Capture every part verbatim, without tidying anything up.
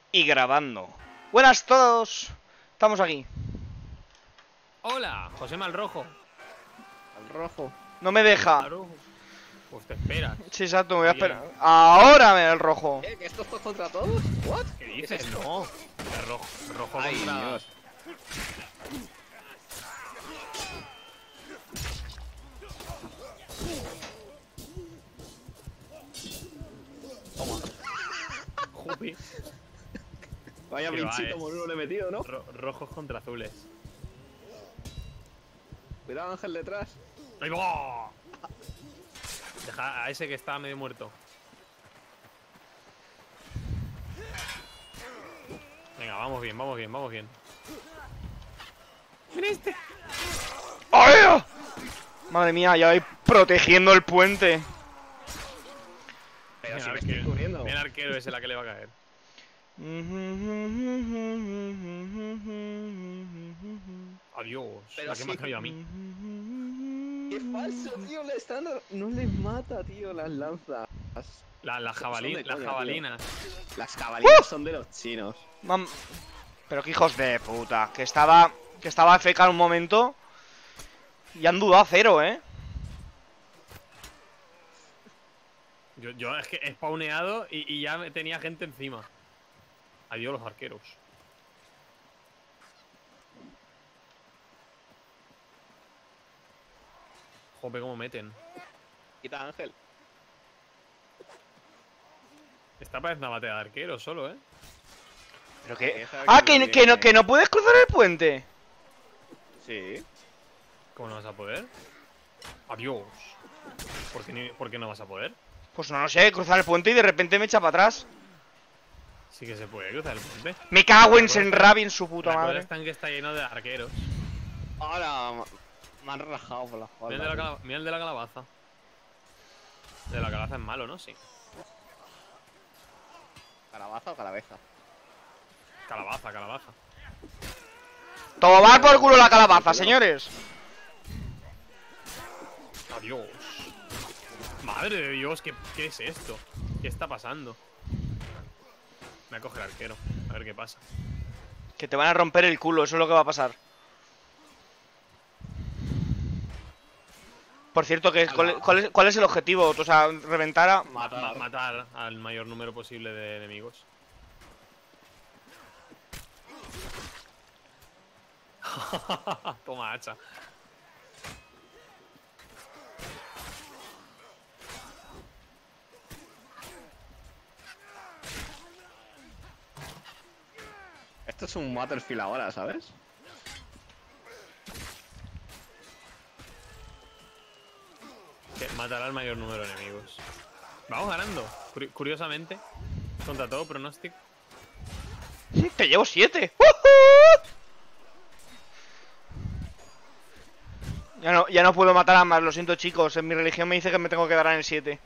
Y grabando. Buenas todos. Estamos aquí. Hola, José Malrojo. Al rojo. No me deja. Claro. Pues te esperas. Sí, exacto, me voy a esperar. Ahora me da el rojo. ¿Qué? ¿Que estos dos contra todos? ¿What? ¿Qué dices? No. El rojo, rojo Ay, contra... Dios. Toma. Jupi. Vaya Qué va, pinchito eh. moruno le he metido, ¿no? Ro- rojos contra azules. Cuidado, Ángel, detrás. ¡Ahí va! Deja a ese que está medio muerto. Venga, vamos bien, vamos bien, vamos bien. ¡Mira este! ¡Ay! Madre mía, ya voy protegiendo el puente. Pero Mira si el me estoy arquero. cubriendo. Mira el arquero ese la que le va a caer. Adiós. Pero La que me ha sí. caído a mí. ¡Qué falso, tío! Le están... No les mata, tío, las lanzas. La, la Son jabalí, de las coña, jabalinas. Las jabalinas son de los chinos. Mam- Pero qué hijos de puta. Que estaba. Que estaba F K en un momento. Y han dudado a cero, eh. Yo, yo es que he spawneado y, y ya me tenía gente encima. Adiós los arqueros. Jope, cómo meten. Quita, Ángel. Esta parece una batalla de arqueros solo, ¿eh? Pero que. Deja Ah, que que, lo que, no, tiene. que no puedes cruzar el puente. Sí. ¿Cómo no vas a poder? Adiós. ¿Por qué, ni- por qué no vas a poder? Pues no lo sé, cruzar el puente y de repente me echa para atrás. Sí que se puede cruzar el puente. Me cago en La cosa- Senrabi en su puta La cosa madre. está en que está lleno de arqueros. Ahora ma- me han rajado por la Mira el, de la espalda. cala- mira el de la calabaza. El de la calabaza es malo, ¿no? Sí. ¿Calabaza o calabeza? Calabaza, calabaza. Tomar por culo la calabaza, señores. Adiós. Madre de Dios, ¿qué, ¿qué es esto? ¿Qué está pasando? Me voy a coger arquero, a ver qué pasa. Que te van a romper el culo, eso es lo que va a pasar. Por cierto, que es- ¿cuál, cuál es, cuál es el objetivo? O sea, reventar a... Ma- Matar. matar al mayor número posible de enemigos. Toma hacha. Esto es un Battlefield ahora, ¿sabes? Que matará al mayor número de enemigos. Vamos ganando, curi- curiosamente. Contra todo pronóstico. Te llevo siete. ¡Uhú! Ya no, ya no puedo matar a más, lo siento chicos. En mi religión me dice que me tengo que dar en el siete.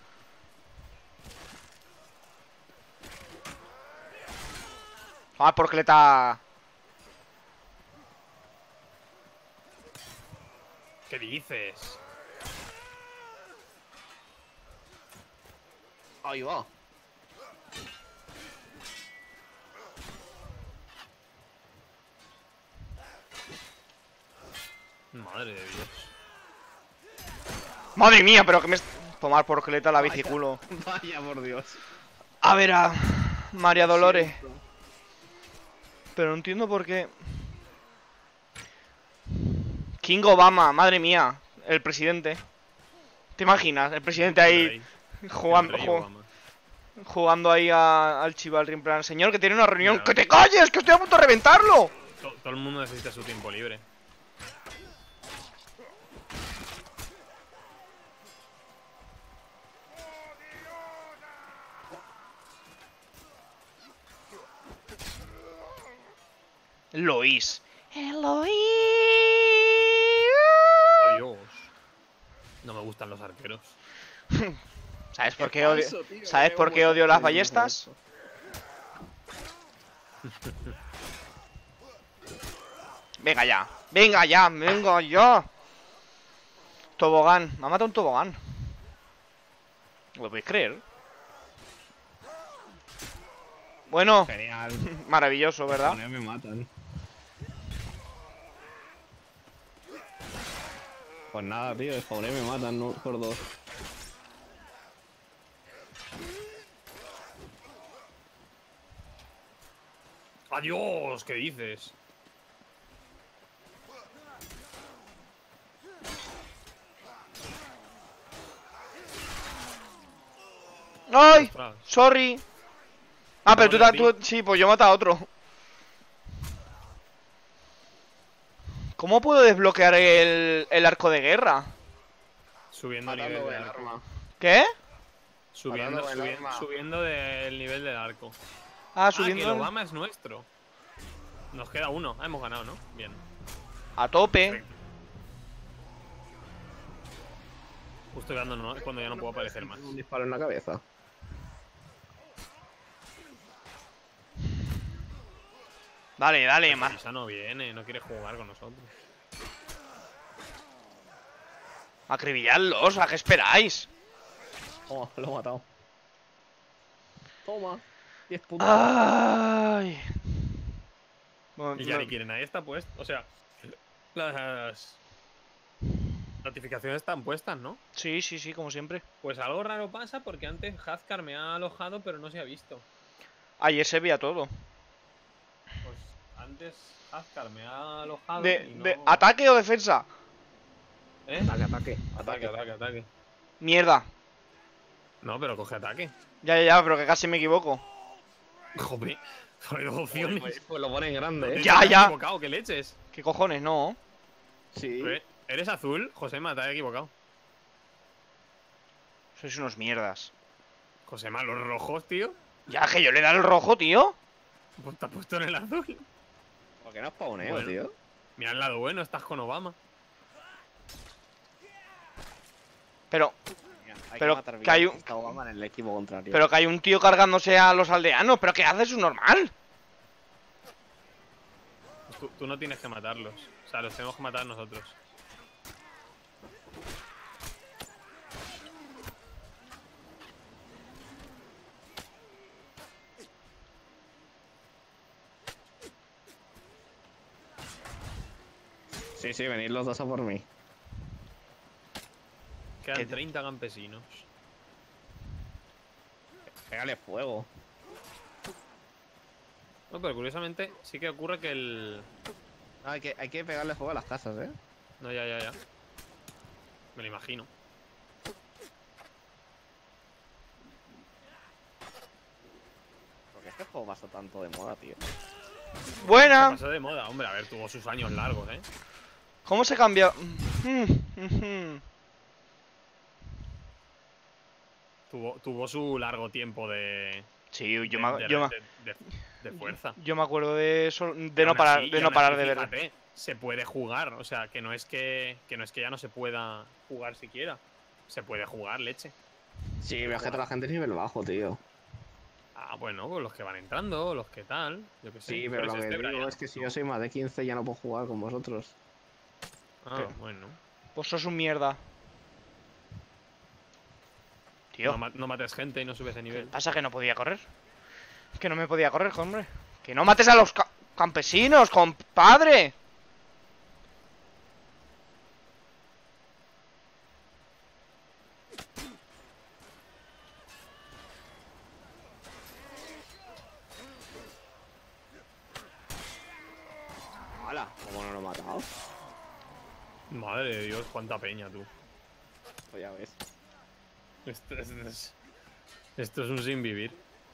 Ah, porcleta. ¿Qué dices? Ahí va. Madre de Dios. Madre mía, pero que me... Tomar porcleta la biciculo. Vaya por Dios. A ver a... María Dolores. Siento. Pero no entiendo por qué... King Obama, madre mía. El presidente. ¿Te imaginas? El presidente El ahí rey, jugando, el rey ju- Obama. jugando ahí a- al chivalry en plan, señor, que tiene una reunión. Mira. ¡Que te calles! ¡Que estoy a punto de reventarlo! To- todo el mundo necesita su tiempo libre. Lois. Eloís. Adiós. No me gustan los arqueros. ¿Sabes por Qué qué odio? falso, tío, ¿Sabes qué por qué odio las homosexualismo ballestas? es Venga ya. Venga ya. Venga ya. Tobogán. Me ha matado un tobogán. ¿Lo podéis creer? Bueno, Genial. maravilloso, ¿verdad? Con él me matan. Pues nada, tío, de Faune me matan, no por dos. ¡Adiós! ¿Qué dices? ¡Ay! Ostras. Sorry. Ah, pero tú, Perdona, ta- tú... Sí, pues yo maté a otro. ¿Cómo puedo desbloquear el, el arco de guerra? Subiendo Matando nivel con de el arco. arma. ¿Qué? Subiendo, Matando con el subi- arma. subiendo del nivel del arco. Ah, Ah, que subiendo el Obama es nuestro. Nos queda uno. Ah, hemos ganado, ¿no? Bien. a tope. Perfecto. Justo quedando, ¿no? Es cuando ya no puedo aparecer más. Un disparo en la cabeza. Dale, dale, más. Esa no viene, no quiere jugar con nosotros. Acribilladlos, ¿a qué esperáis? Toma, lo he matado. Toma. diez puntos. Ay. Bueno, Y ya no- ni quieren, ahí está puesto. O sea, las notificaciones están puestas, ¿no? Sí, sí, sí, como siempre. Pues algo raro pasa porque antes Hazkar me ha alojado, pero no se ha visto. Ayer se veía todo. Pues antes Hazkar me ha alojado. De, y no... de, ¿Ataque o defensa? ¿Eh? Ataque, ataque. Ataque, ataque, ataque. Mierda. No, pero coge ataque. Ya, ya, ya, pero que casi me equivoco. Joder, hay dos opciones. Pues, pues lo ponen grande, eh. Ya, Te has ya. equivocado, ¿qué leches? ¿Qué cojones? No. Sí. ¿Eh? ¿Eres azul? Josema, te has equivocado. Sois unos mierdas. Josema, los rojos, tío. Ya, que yo le he dado el rojo, tío. Pues te has puesto en el azul. ¿Por qué no spawneo, Bueno. tío? Mira el lado bueno, estás con Obama. Pero, Mira, hay Pero matar que hay bien, un- está Obama en el equipo contrario. pero que hay un tío cargándose a los aldeanos. ¿Pero qué hace? Eso es normal. Tú, tú no tienes que matarlos. O sea, los tenemos que matar nosotros. Sí, sí, venid los dos a por mí. Quedan ¿Qué? treinta campesinos. Pégale fuego. No, pero curiosamente sí que ocurre que el... No, hay que, hay que pegarle fuego a las casas, eh. No, ya, ya, ya. Me lo imagino. Porque este juego pasa tanto de moda, tío. Buena. Pasó de moda, hombre. A ver, tuvo sus años largos, ¿eh? ¿Cómo se cambia? Tuvo, tuvo su largo tiempo de... Sí, yo de, me, de- yo me- de- de- de fuerza. yo me acuerdo de eso, de no Aún parar, así- de y no aún parar así, de ver. fíjate, se puede jugar, o sea, que no es que, que no es que ya no se pueda jugar siquiera. Se puede jugar, leche. Sí, pero es que toda la gente es nivel bajo, tío. Ah, bueno, pues los que van entrando, los que tal, yo que sé. Sí, pero es lo que este digo Brian. es que si yo soy más de quince ya no puedo jugar con vosotros. Ah, ¿Qué? bueno. Pues sos un mierda. Tío, No, ma- no mates gente y no subes de ¿qué nivel. pasa? Que no podía correr. Que no me podía correr, hombre. Que no mates a los ca- campesinos, compadre. ¡Hala! ¿Cómo no lo he matado? Madre de Dios, cuánta peña, tú. Pues ya ves. Esto, es- es, esto es un sin vivir.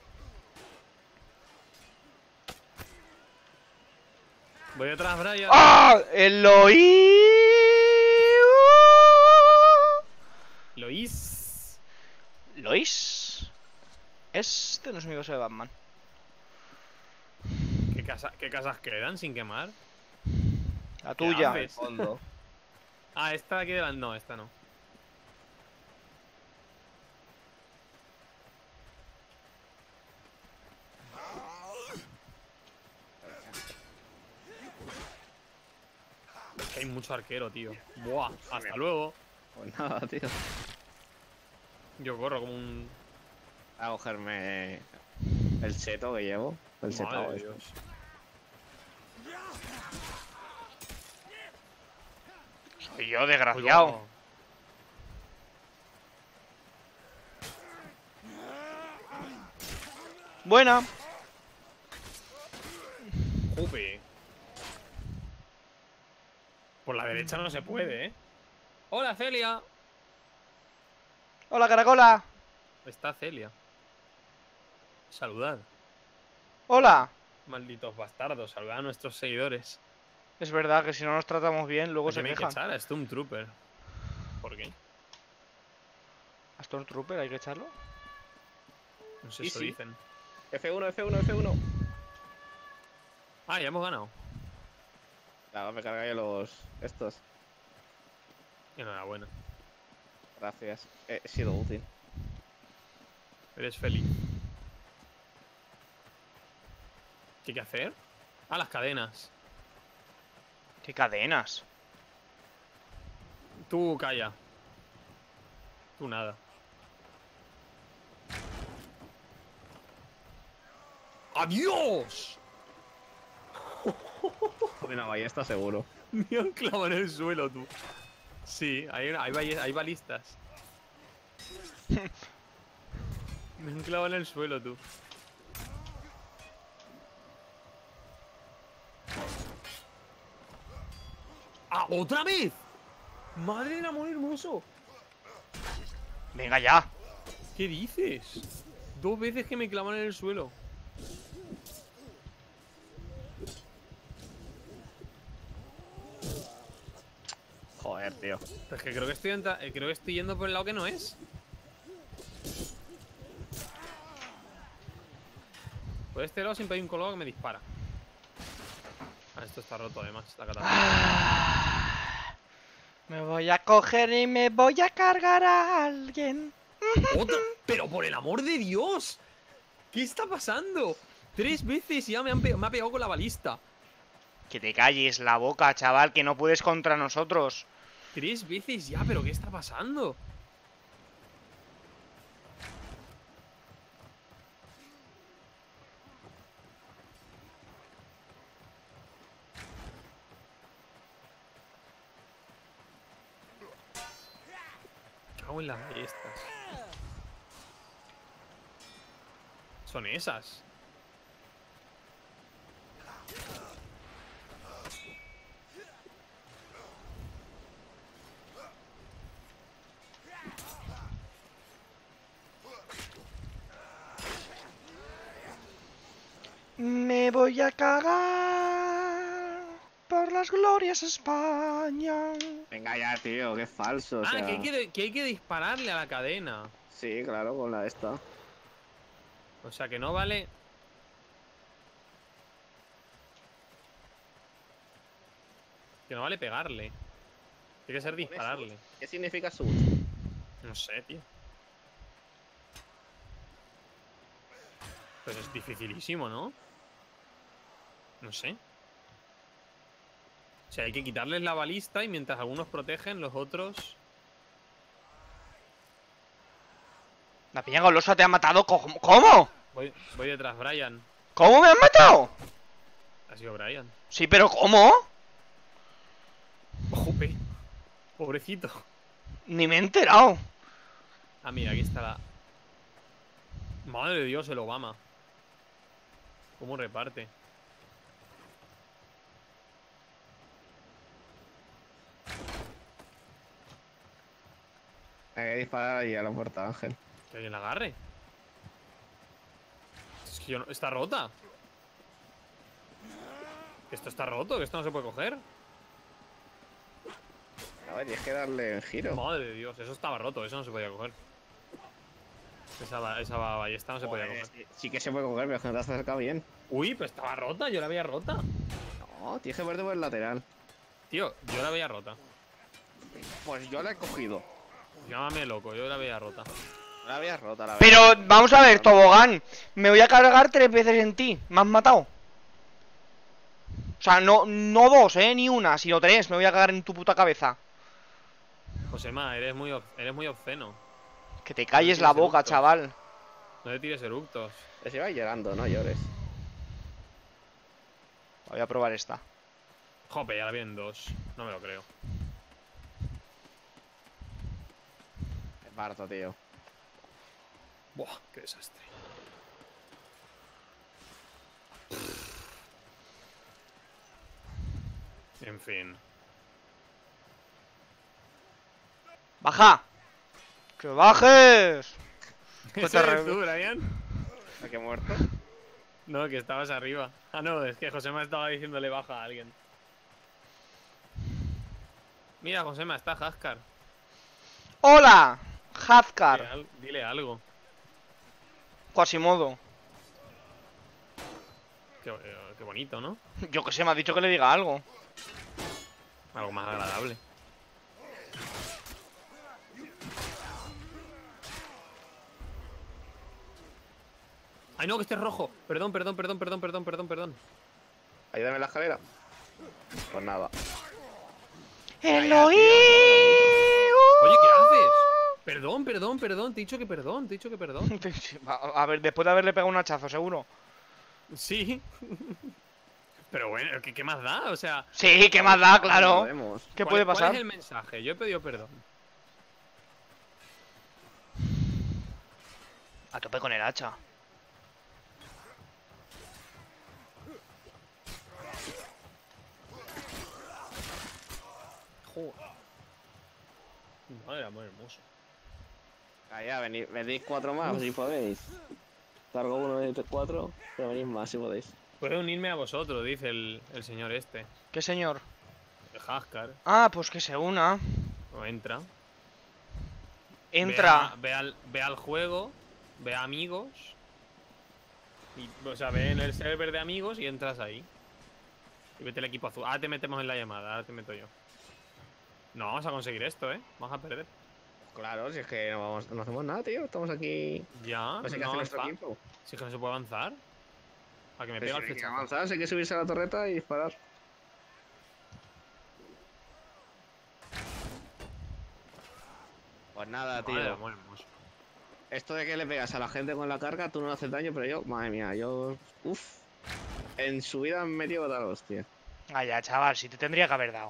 Voy detrás, Brian. ¡Ah! ¡Eloí! Lois. ¿Lois? Este no es mi cosa de Batman. ¿Qué, casa- ¿Qué casas quedan sin quemar? La tuya. haces? Fondo. Ah, esta de aquí delante. No, esta no. Es que hay mucho arquero, tío. Buah, hasta luego. Pues nada, tío. Yo corro como un... A cogerme El cheto que llevo. El Madre chetao de este. Dios. Soy yo, desgraciado. Cuidado. Buena. Jope. Por la derecha no se puede, ¿eh? Hola, Celia. Hola, caracola. Está Celia. Saludad. Hola. Malditos bastardos, saludad a nuestros seguidores. Es verdad que si no nos tratamos bien, luego ¿A se quién hay que quejan. echar? A Stormtrooper. ¿Por qué? ¿A Stormtrooper hay que echarlo? No sé, Y eso sí. dicen. F uno, F uno, F uno. Ah, ya hemos ganado. Claro, me cargué los... estos. Enhorabuena. Gracias. He sido útil. Eres feliz. ¿Qué hay que hacer? Ah, las cadenas. ¿Qué cadenas? Tú calla. Tú nada. ¡Adiós! Una ballesta seguro. Me han clavado en el suelo, tú. Sí, hay, hay, ball- hay balistas. Me han clavado en el suelo, tú. ¡Ah, otra vez! ¡Madre del amor hermoso! Venga ya. ¿Qué dices? Dos veces que me clavan en el suelo. Joder, tío. Pero es que creo que estoy entra- eh, creo que estoy yendo por el lado que no es. Por este lado siempre hay un colado que me dispara. Ah, esto está roto además, la catapulta. Ah, me voy a coger y me voy a cargar a alguien. ¡Otra! ¡Pero por el amor de Dios! ¿Qué está pasando? Tres veces ya me, han pe- me ha pegado con la balista. Que te calles la boca, chaval, que no puedes contra nosotros. Tres veces ya, ¿pero qué está pasando? Cago en las ballestas. Son esas. Me voy a cagar por las glorias de España. Venga ya, tío, qué falso. O Ah, sea... que hay que, que hay que dispararle a la cadena. Sí, claro, con la esta. O sea, que no vale... Que no vale pegarle. Tiene que ser dispararle. ¿Qué significa sud? No sé, tío. Pues es dificilísimo, ¿no? No sé. O sea, hay que quitarles la balista y mientras algunos protegen, los otros... La piña golosa te ha matado. co- ¿Cómo? Voy, voy detrás, Brian. ¿Cómo me han matado? Ha sido Brian. Sí, pero ¿cómo? Jope. Pobrecito. Ni me he enterado. Ah, mira, aquí está la... Madre de Dios, el Obama. ¿Cómo reparte? Hay que disparar ahí a la puerta, Ángel. Que alguien la agarre. Es que yo no... Está rota. Que esto está roto, que esto no se puede coger. A ver, y es que darle en giro. Madre de Dios, eso estaba roto, eso no se podía coger. Esa, ba- esa ba- ballesta no se podía Joder, coger. sí, sí que se puede coger, pero es que no te has acercado bien. Uy, pero estaba rota, yo la veía rota. No, tienes que verte por el lateral. Tío, yo la veía rota. Pues yo la he cogido. Llámame loco, yo la veía rota. No la habías rota, la verdad. Pero vamos a ver, tobogán. Me voy a cargar tres veces en ti. Me has matado. O sea, no, no dos, eh, ni una, sino tres. Me voy a cagar en tu puta cabeza. Josema, eres muy, ob- eres muy obsceno. Que te calles Sí, la sí, boca, eructos. chaval. No te tires eructos. Te se va llorando, no llores. Voy a probar esta. Jope, ya la vienen dos. No me lo creo. Es barato, tío. Buah, qué desastre. En fin. ¡Baja! ¡Que bajes! Pues ¿Ese te eres re- tú, Brian? ¿A qué muerto? No, que estabas arriba. Ah, no, es que Josema estaba diciéndole baja a alguien. Mira, Josema, está Haskar. ¡Hola! Dile, Hazkar. al- dile algo. Quasimodo. Qué, eh, qué bonito, ¿no? Yo que sé, me ha dicho que le diga algo. Algo más agradable. ¡Ay, no, que este es rojo! Perdón, perdón, perdón, perdón, perdón, perdón, perdón. Ayúdame en la escalera. Pues nada. ¡Eloí! Oye, ¿qué haces? Perdón, perdón, perdón. Te he dicho que perdón, te he dicho que perdón. A ver, después de haberle pegado un hachazo, seguro. Sí. Pero bueno, ¿qué, qué más da? O sea, Sí, ¿qué más da? Claro. Podemos. ¿Qué ¿cuál- puede ¿cuál pasar? es el mensaje? Yo he pedido perdón. A tope con el hacha. Joder. Madre amor hermoso. Allá, venid, venid cuatro más, si podéis. Cargo uno de cuatro, pero venid más si podéis. Puedo unirme a vosotros, dice el, el señor este. ¿Qué señor? El Haskar. Ah, pues que se una. O entra. Entra. Ve, a- ve al, ve al juego. Ve a amigos. Y, o sea, ve en el server de amigos y entras ahí. Y vete el equipo azul. Ahora te metemos en la llamada, ahora te meto yo. No vamos a conseguir esto, ¿eh? Vamos a perder. Claro, si es que no, vamos, no hacemos nada, tío. Estamos aquí. Ya, No sé qué no hace nuestro avanza. equipo. Si es que no se puede avanzar. A que me Pero pega si el hay que flechazo. avanzar, si hay que subirse a la torreta y disparar. Pues nada, tío. Madre amor hermoso. Esto de que le pegas a la gente con la carga, tú no le haces daño, pero yo, madre mía, yo. Uff. En su vida me he metido a dar hostia. Vaya, chaval, si te tendría que haber dado.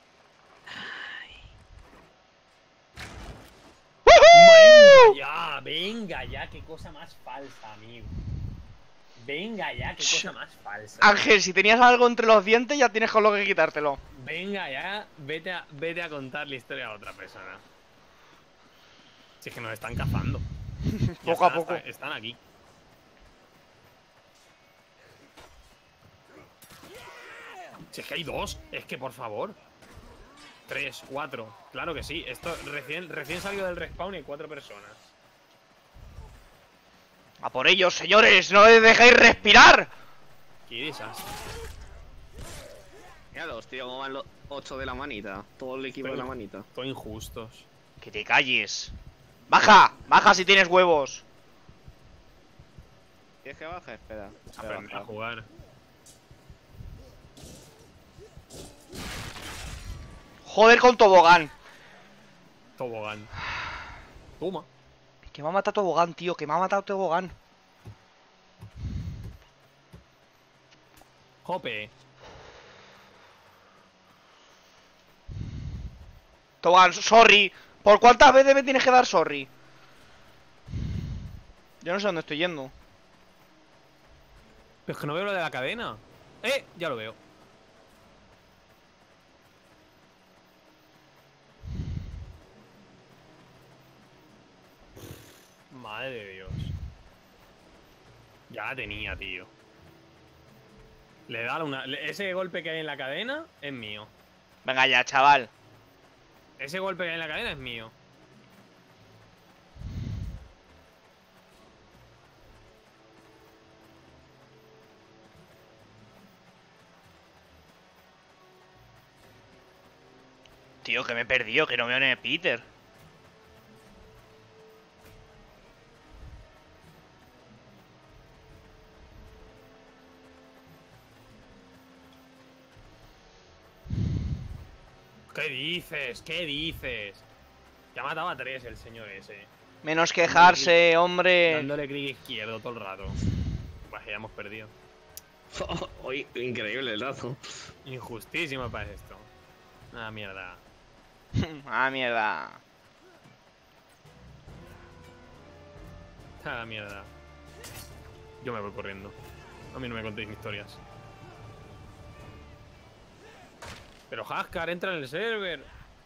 Venga ya, venga ya, qué cosa más falsa, amigo. Venga ya, qué cosa más falsa. Ángel, si tenías algo entre los dientes, ya tienes con lo que quitártelo. Venga ya, vete a, vete a contar la historia a otra persona. Si es que nos están cazando. Ya Poco a están poco. hasta- están aquí. Si es que hay dos, es que por favor. Tres, cuatro. Claro que sí. Esto recién, recién salió del respawn y hay cuatro personas. A por ellos, señores, no les dejéis respirar. Qué desastre. Míralos, tío, cómo van los ocho de la manita. Todo el equipo Pero- de la manita. Son injustos. Que te calles. Baja, baja si tienes huevos. ¿Quieres que baje? Espera. Voy a Aprender a bajar. jugar. Joder con tobogán. Tobogán. Toma. Que me ha matado tobogán, tío, que me ha matado tobogán. Jope. Tobogán, sorry. ¿Por cuántas veces me tienes que dar sorry? Yo no sé dónde estoy yendo. Pero es que no veo lo de la cadena. Eh, ya lo veo. Madre de Dios. Ya la tenía, tío. Le da una. le- Ese golpe que hay en la cadena es mío. Venga ya, chaval. Ese golpe que hay en la cadena es mío. Tío, que me he perdido, que no veo ni a Peter. ¿Qué dices? ¿Qué dices? Ya mataba a tres el señor ese. Menos quejarse, hombre. Dándole clic izquierdo todo el rato. que ya hemos perdido. Hoy, increíble el dato. Injustísimo para esto. Ah, mierda. Ah, mierda. Ah, mierda. Yo me voy corriendo. A mí no me contéis historias. Pero Haskar, entra en el server.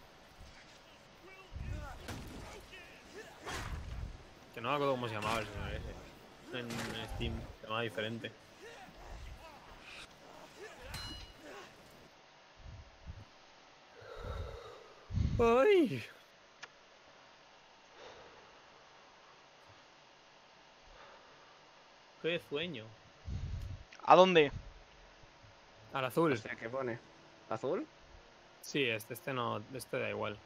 Que no me acuerdo cómo se llamaba el señor ese. En Steam, se llamaba diferente. ¡Ay! ¡Qué sueño! ¿A dónde? Al azul. O sea, ¿qué pone? ¿Azul? Sí, este, este no, este da igual.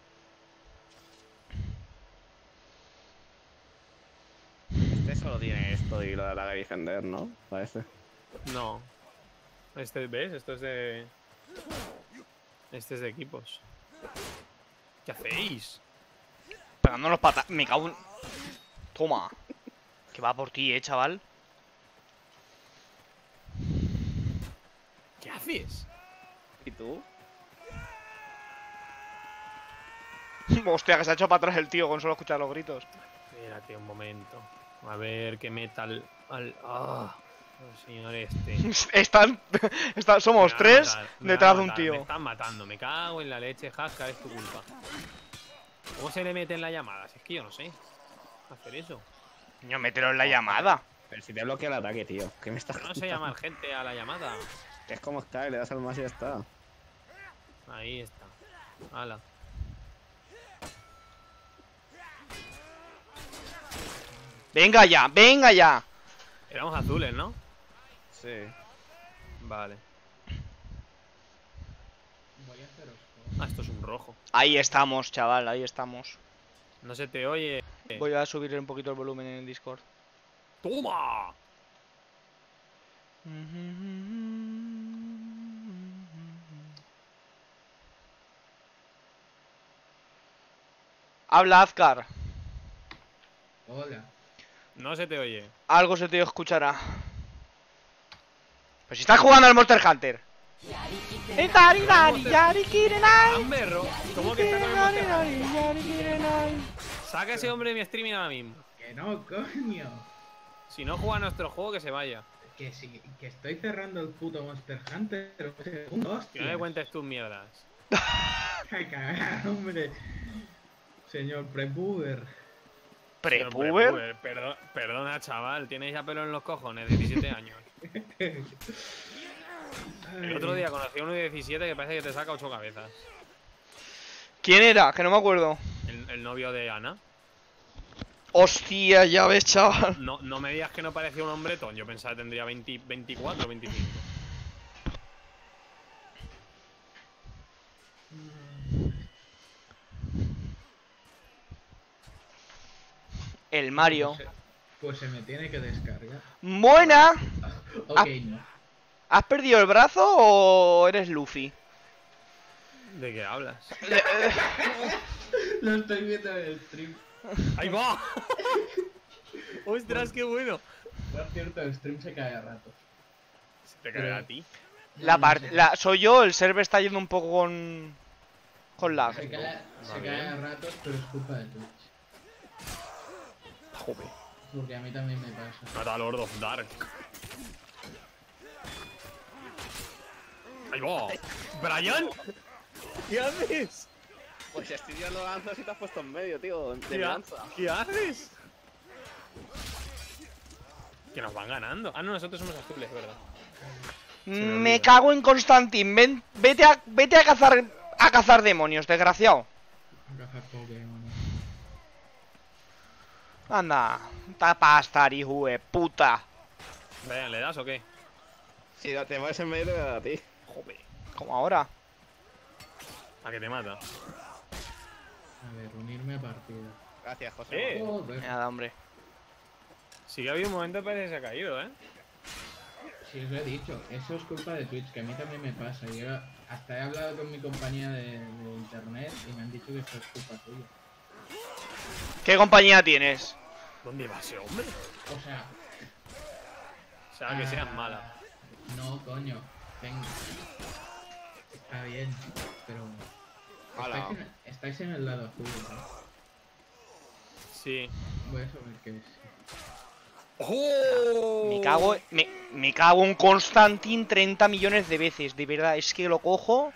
Este solo tiene esto y lo de atacar y defender, ¿no? Parece. No. Este, ¿ves? Esto es de... Este es de equipos. ¿Qué hacéis? Pegando los patas. Me cago en... Toma. Que va por ti, eh, chaval. ¿Qué haces? ¿Y tú? Hostia, que se ha hecho para atrás el tío con solo escuchar los gritos. Espérate un momento. A ver qué metal al... ¡Ah! El señor este. Están... están- Somos Me va a tres matar, me detrás va a de un matar, tío. Me están matando, me cago en la leche, Haskar, es tu culpa. ¿Cómo se le mete en la llamada? Si es que yo no sé hacer eso. Niño, mételo en la llamada. Pero si te bloquea el ataque, tío. ¿Qué me estás No sé llamar gente a la llamada. Es como Sky, le das al más y ya está. Ahí está. Hala. Venga ya, venga ya. Éramos azules, ¿no? Sí. Vale. Voy a haceros Ah, esto es un rojo. Ahí estamos, chaval, ahí estamos. No se te oye. Voy a subir un poquito el volumen en el Discord. ¡Toma! Habla, Azkar. Hola. No se te oye. Algo se te escuchará. Pues si estás jugando al Monster Hunter. Amberro, ¿cómo que está con el Monster Hunter? Saca ese hombre de mi streaming ahora mismo. Que no, coño. Si no juega a nuestro juego, que se vaya. Que sí, que estoy cerrando el puto Monster Hunter. Un segundo, Que no me cuentes tus mierdas. Ay, cagar, hombre. Señor Prepuber. Señor ¿Prepuber? Prepuber, perdo- Perdona, chaval, tienes ya pelo en los cojones, diecisiete años. El otro día conocí a uno de diecisiete que parece que te saca ocho cabezas. ¿Quién era? Que no me acuerdo. El, el novio de Ana. Hostia, ya ves, chaval. No, no me digas que no parecía un hombretón. Yo pensaba que tendría veinte, veinticuatro o veinticinco. El Mario. Pues se, pues se me tiene que descargar. Buena. Ok, Ah. no. ¿Has perdido el brazo o eres Luffy? ¿De qué hablas? Lo estoy viendo en el stream. ¡Ahí va! ¡Ostras, qué bueno! Por cierto, el stream se cae a ratos. Se te caerá a ti. La No, parte, se- la, soy yo, el server está yendo un poco con con lag. Se cae, se Va cae bien. a ratos, pero es culpa de Twitch. Joder. Porque a mí también me pasa. Mata a Lord of Dark. ¡Ahí va! ¡Brian! ¿Qué haces? Pues estoy tirando lanzas y te has puesto en medio, tío. De ¿Qué, ha- lanza. ¿Qué haces? Que nos van ganando. Ah, no, nosotros somos azules, ¿verdad? me Me olvida. cago en Constantin. Ven, vete a vete a cazar a cazar demonios, desgraciado. Cazar Pokémon. Anda, tapastar, hijo de puta. Brian, ¿le das o qué? Si te mueves en medio, te da a ti. Joder, como ahora. A que te mata. A ver, unirme a partida. Gracias, José. Eh. Joder. Nada, hombre. Sí que ha habido un momento que parece que se ha caído, ¿eh? Si os lo he dicho, eso es culpa de Twitch, que a mí también me pasa. Yo hasta he hablado con mi compañía de, de internet y me han dicho que esto es culpa tuya. ¿Qué compañía tienes? ¿Dónde va ese hombre? O sea, sea, que seas mala. No, coño. Venga. Está bien, pero... Hala. Estáis en, estáis en el lado azul, ¿no? Sí. Voy a saber qué es. ¡Oh! Me cago, me, me cago en Constantin treinta millones de veces, de verdad, es que lo cojo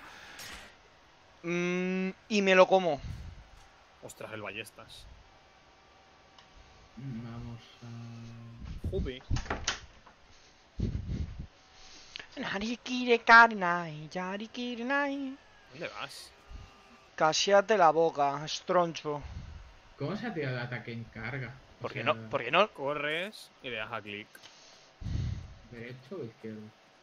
mm, y me lo como. Ostras, el ballestas. Vamos a... Jupi. ¿Dónde vas? Cállate la boca, estroncho. ¿Cómo se ha tirado el ataque en carga? O ¿Por qué sea, no? ¿Por qué no? Corres y le das a clic. ¿Derecho o izquierdo?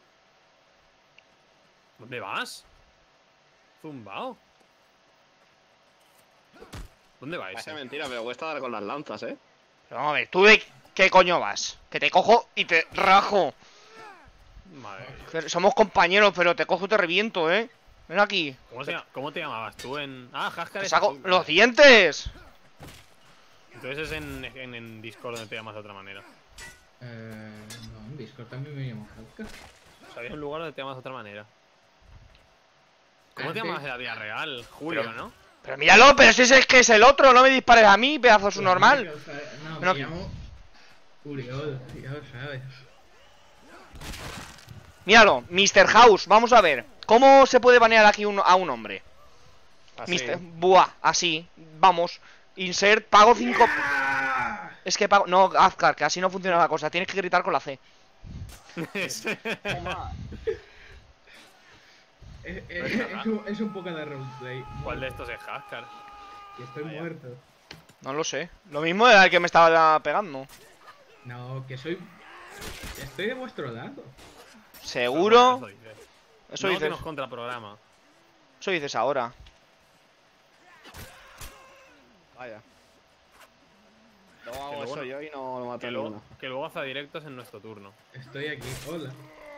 ¿Dónde vas? Zumbao. ¿Dónde va Parece ese? mentira, pero cuesta dar con las lanzas, ¿eh? Pero vamos a ver, ¿tú de qué coño vas? Que te cojo y te rajo. Madre mía. Que somos compañeros, pero te cojo y te reviento, ¿eh? Ven aquí. ¿Cómo, se llama- ¿Cómo te llamabas tú en...? Ah, Haskar ¡Te es saco azul, los vale. dientes! Entonces es en, en, en Discord donde te llamas de otra manera. Eh, no, en Discord también me llamo Halka. O sea, hay un lugar donde te llamas de otra manera. ¿Cómo Ah, te sí. llamas en la vida real? Julio, Pero- ¿no? Pero míralo, pero si ese es que es el otro, no me dispares a mí, pedazo Pues su normal. No, No. me llamo Uriol, ya lo sabes. Míralo, mister House, vamos a ver. ¿Cómo se puede banear aquí un- a un hombre? Así. mister Buah, así. Vamos. Insert, pago cinco. Es que pago. No, Azkar, que así no funciona la cosa. Tienes que gritar con la C. Es, es- es un, es un poco de roleplay. ¿Cuál de estos es Haskar? Que estoy Vaya. muerto. No lo sé. Lo mismo era el que me estaba pegando. No, que soy... Estoy de vuestro lado. Eso ¿Seguro? dices. Eso No, que dices. nos contraprograma. Eso dices ahora. Vaya. Luego hago luego eso no- yo y no lo mato Que ni luego, uno. que luego hace directos en nuestro turno. Estoy aquí, hola.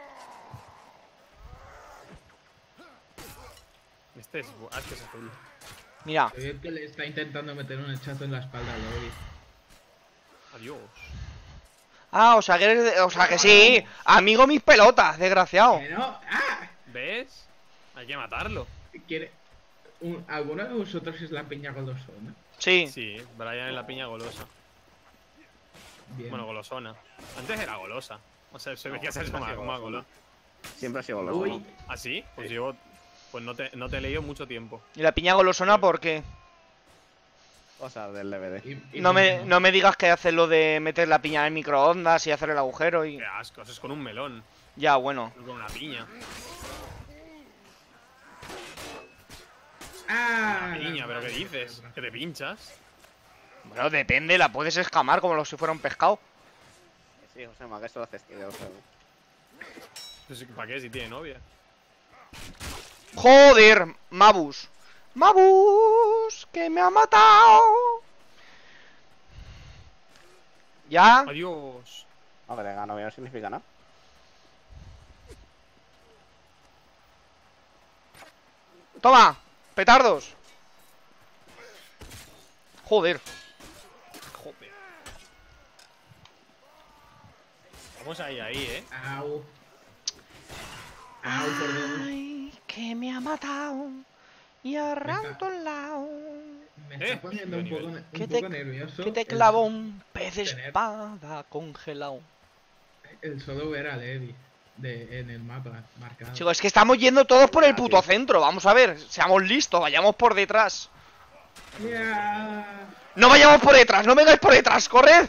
Este es, bu- ah, este es azul. Mira. Soy el que le está intentando meter un hachazo en la espalda a Lobby. Adiós. Ah, o sea que eres de- o sea que sí. Amigo mis pelotas, desgraciado. ¡Que no! ¡Ah! ¿Ves? Hay que matarlo. ¿Quiere... un- ¿Alguno de vosotros es la piña golosona? Sí. Sí, Brian es la piña golosa. Bien. Bueno, golosona. Antes era golosa. O sea, se No, veía ser siempre ha más, sido más golosona. golosa. Siempre ha sido los Uy, ¿Ah, sí? Pues llevo... Pues no te, no te he leído mucho tiempo. ¿Y la piña golosona por qué? cosas del D V D. y- y No me, no. no me digas que haces lo de meter la piña en el microondas y hacer el agujero y... Qué asco, eso es con un melón, Ya, bueno. no con una piña. ¡Ah! Piña, ¿pero qué dices? ¿Que te pinchas? Bueno, depende, la puedes escamar como si fuera un pescado. Sí, José, que esto lo haces tú, ya lo sabes. Pues, ¿para qué si tiene novia? Joder, Mabus. Mabus, que me ha matado. Ya. Adiós. No, que tenga novia no significa nada. Toma, petardos. Joder. Joder. Vamos ahí, ahí, ¿eh? Au. Au, perdón. Ay, que me ha matado. Y a lado. Me está Eh, poniendo un nivel. poco, un ¿Qué te- poco nervioso. Que te el- clavó un pez tener- espada congelado. El solo ver a Levi de, en el mapa marcado. Chicos, es que estamos yendo todos por el Ah, puto sí. centro. Vamos a ver, seamos listos, vayamos por detrás. Ya. ¡No vayamos por detrás! ¡No vengáis por detrás! ¡Corred!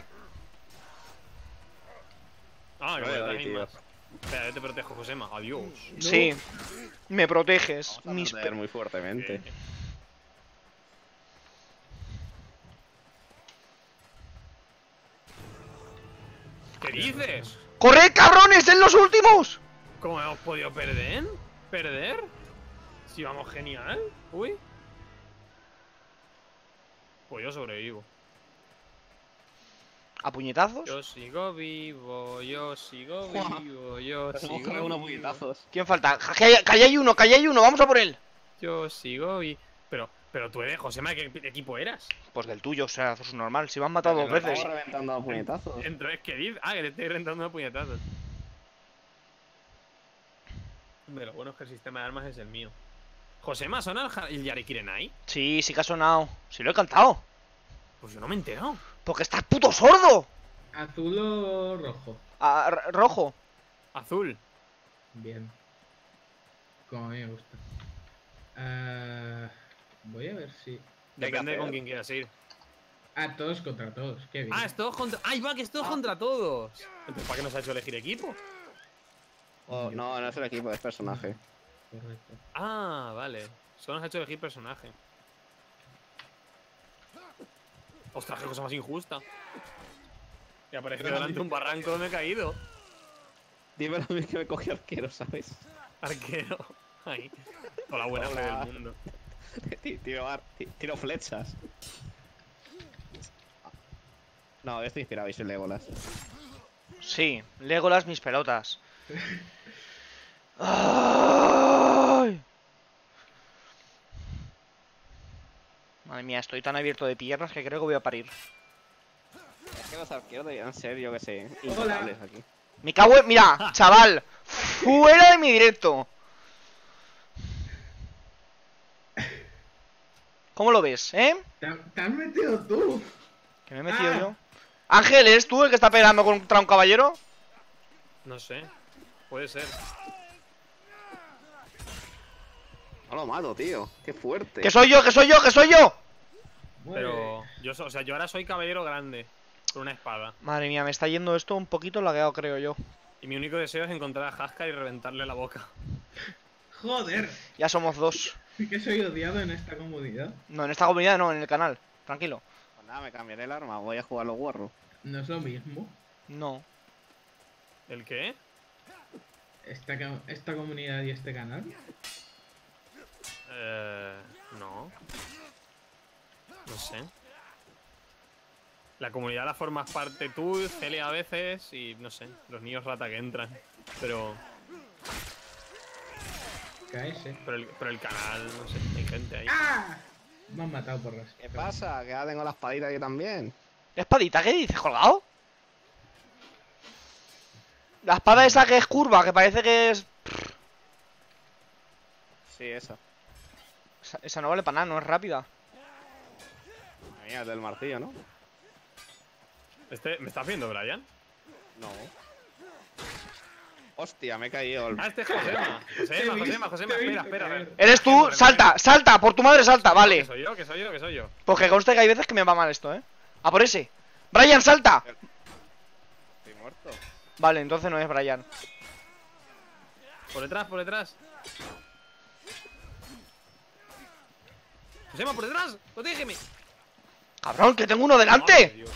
Ah, que Vale, por ahí, detrás hay tío. más. Espera, yo te protejo, Josema. Adiós. No. Sí, me proteges. Vamos a Mis proteger pe- muy fuertemente. Eh, ¿Qué dices? ¡Corred, cabrones! ¡En los últimos! ¿Cómo hemos podido perder? ¿Perder? Si vamos genial. Uy. Pues yo sobrevivo. ¿A puñetazos? Yo sigo vivo, yo sigo Buah. vivo, yo Nos hemos sigo cargado unos vivo. puñetazos. ¿Quién falta? Ja- Que hay, que ahí hay uno, que ahí hay uno, vamos a por él. Yo sigo vivo. Pero, pero tú eres, Josema, ¿de qué equipo eras? Pues del tuyo, o sea, eso es normal. Si me han matado dos Nos veces. estamos reventando a puñetazos. Entonces, ¿qué dices? Ah, que te estoy rentando a puñetazos. Pero bueno, es que el sistema de armas es el mío. ¿Josema suena el, ja- el Yarikirenai? Sí, sí que ha sonado. Sí lo he cantado. Pues yo no me he enterado. Porque estás puto sordo. ¿Azul o rojo? Ah, r- rojo. Azul. Bien. Como a mí me gusta. Ah, voy a ver si... Depende de con hacer? quién quieras ir. Ah, todos contra todos. Qué bien. Ah, es todos contra. ¡Ay, va, que es todos contra todos! Entonces, ¿para qué nos ha hecho elegir equipo? Oh, no, no es el equipo, es personaje. Correcto. Ah, vale. Solo nos ha hecho elegir personaje. Ostras, qué cosa más injusta. Y apareció delante de un barranco donde he caído. Dímelo a mí que me cogí arquero, ¿sabes? Arquero. Ahí. Con la buena fe del Hola. mundo. Ti- Tiro, ar- ti- tiro flechas. No, estoy inspirado y soy Legolas. Sí, Legolas mis pelotas. ¡Ay! Madre mía, estoy tan abierto de piernas que creo que voy a parir. Es que los arqueros deberían ser, yo que sé, intocables aquí. Me cago en... Mira, chaval. Fuera de mi directo. ¿Cómo lo ves, eh? ¿Te, ha- te has metido tú? Que me he metido Ah. yo. Ángel, ¿eres tú el que está peleando contra un caballero? No sé. Puede ser. No lo mato, tío. Qué fuerte. ¡Que soy yo, que soy yo, que soy yo! Muere. Pero yo, so- o sea, yo ahora soy caballero grande. Con una espada. Madre mía, me está yendo esto un poquito lagueado, creo yo. Y mi único deseo es encontrar a Haskell y reventarle la boca. Joder. Ya somos dos. Sí que soy odiado en esta comunidad. No, en esta comunidad no, en el canal. Tranquilo. Pues nada, me cambiaré el arma. Voy a jugar los guarros. No es lo mismo. No. ¿El qué? Esta, ca- esta comunidad y este canal. Eh. No. No sé. La comunidad la formas parte tú, Celia a veces y no sé, los niños rata que entran. Pero. K S. Pero el, pero el canal, no sé, hay gente ahí. ¡Ah! Me han matado por las. ¿Qué pasa? Que ahora tengo la espadita yo también. ¿La espadita qué dices, colgado? La espada esa que es curva, que parece que es... Sí, esa. Esa, esa no vale para nada, no es rápida. Mira, del martillo, ¿no? Este, ¿me estás viendo, Brian? No. Hostia, me he caído. El... Ah, este es Josema. Josema, Josema, Josema, Te he espera, visto espera, a ver. caer. Eres tú, Corre, corre. salta, salta, por tu madre salta, Que vale. soy yo, que soy yo, que soy yo. Pues que conste que hay veces que me va mal esto, eh. A por ese. Brian, salta. Estoy muerto. Vale, entonces no es Brian. Por detrás, por detrás. Josema, por detrás, protégeme. Cabrón, que tengo uno Madre de delante. Dios.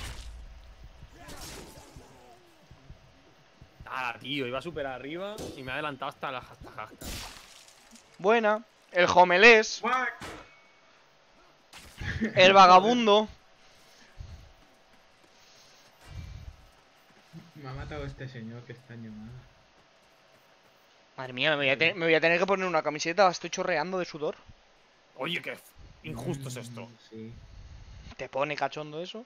Ah, tío, iba súper arriba y me ha adelantado hasta la hasta Haskell. Buena. El homelés. ¡Fuck! El vagabundo. Me ha matado este señor que está en llamada. Madre mía, me voy, a te- me voy a tener que poner una camiseta. Estoy chorreando de sudor. Oye, qué injusto es esto. Mm, Sí. ¿Te pone cachondo eso?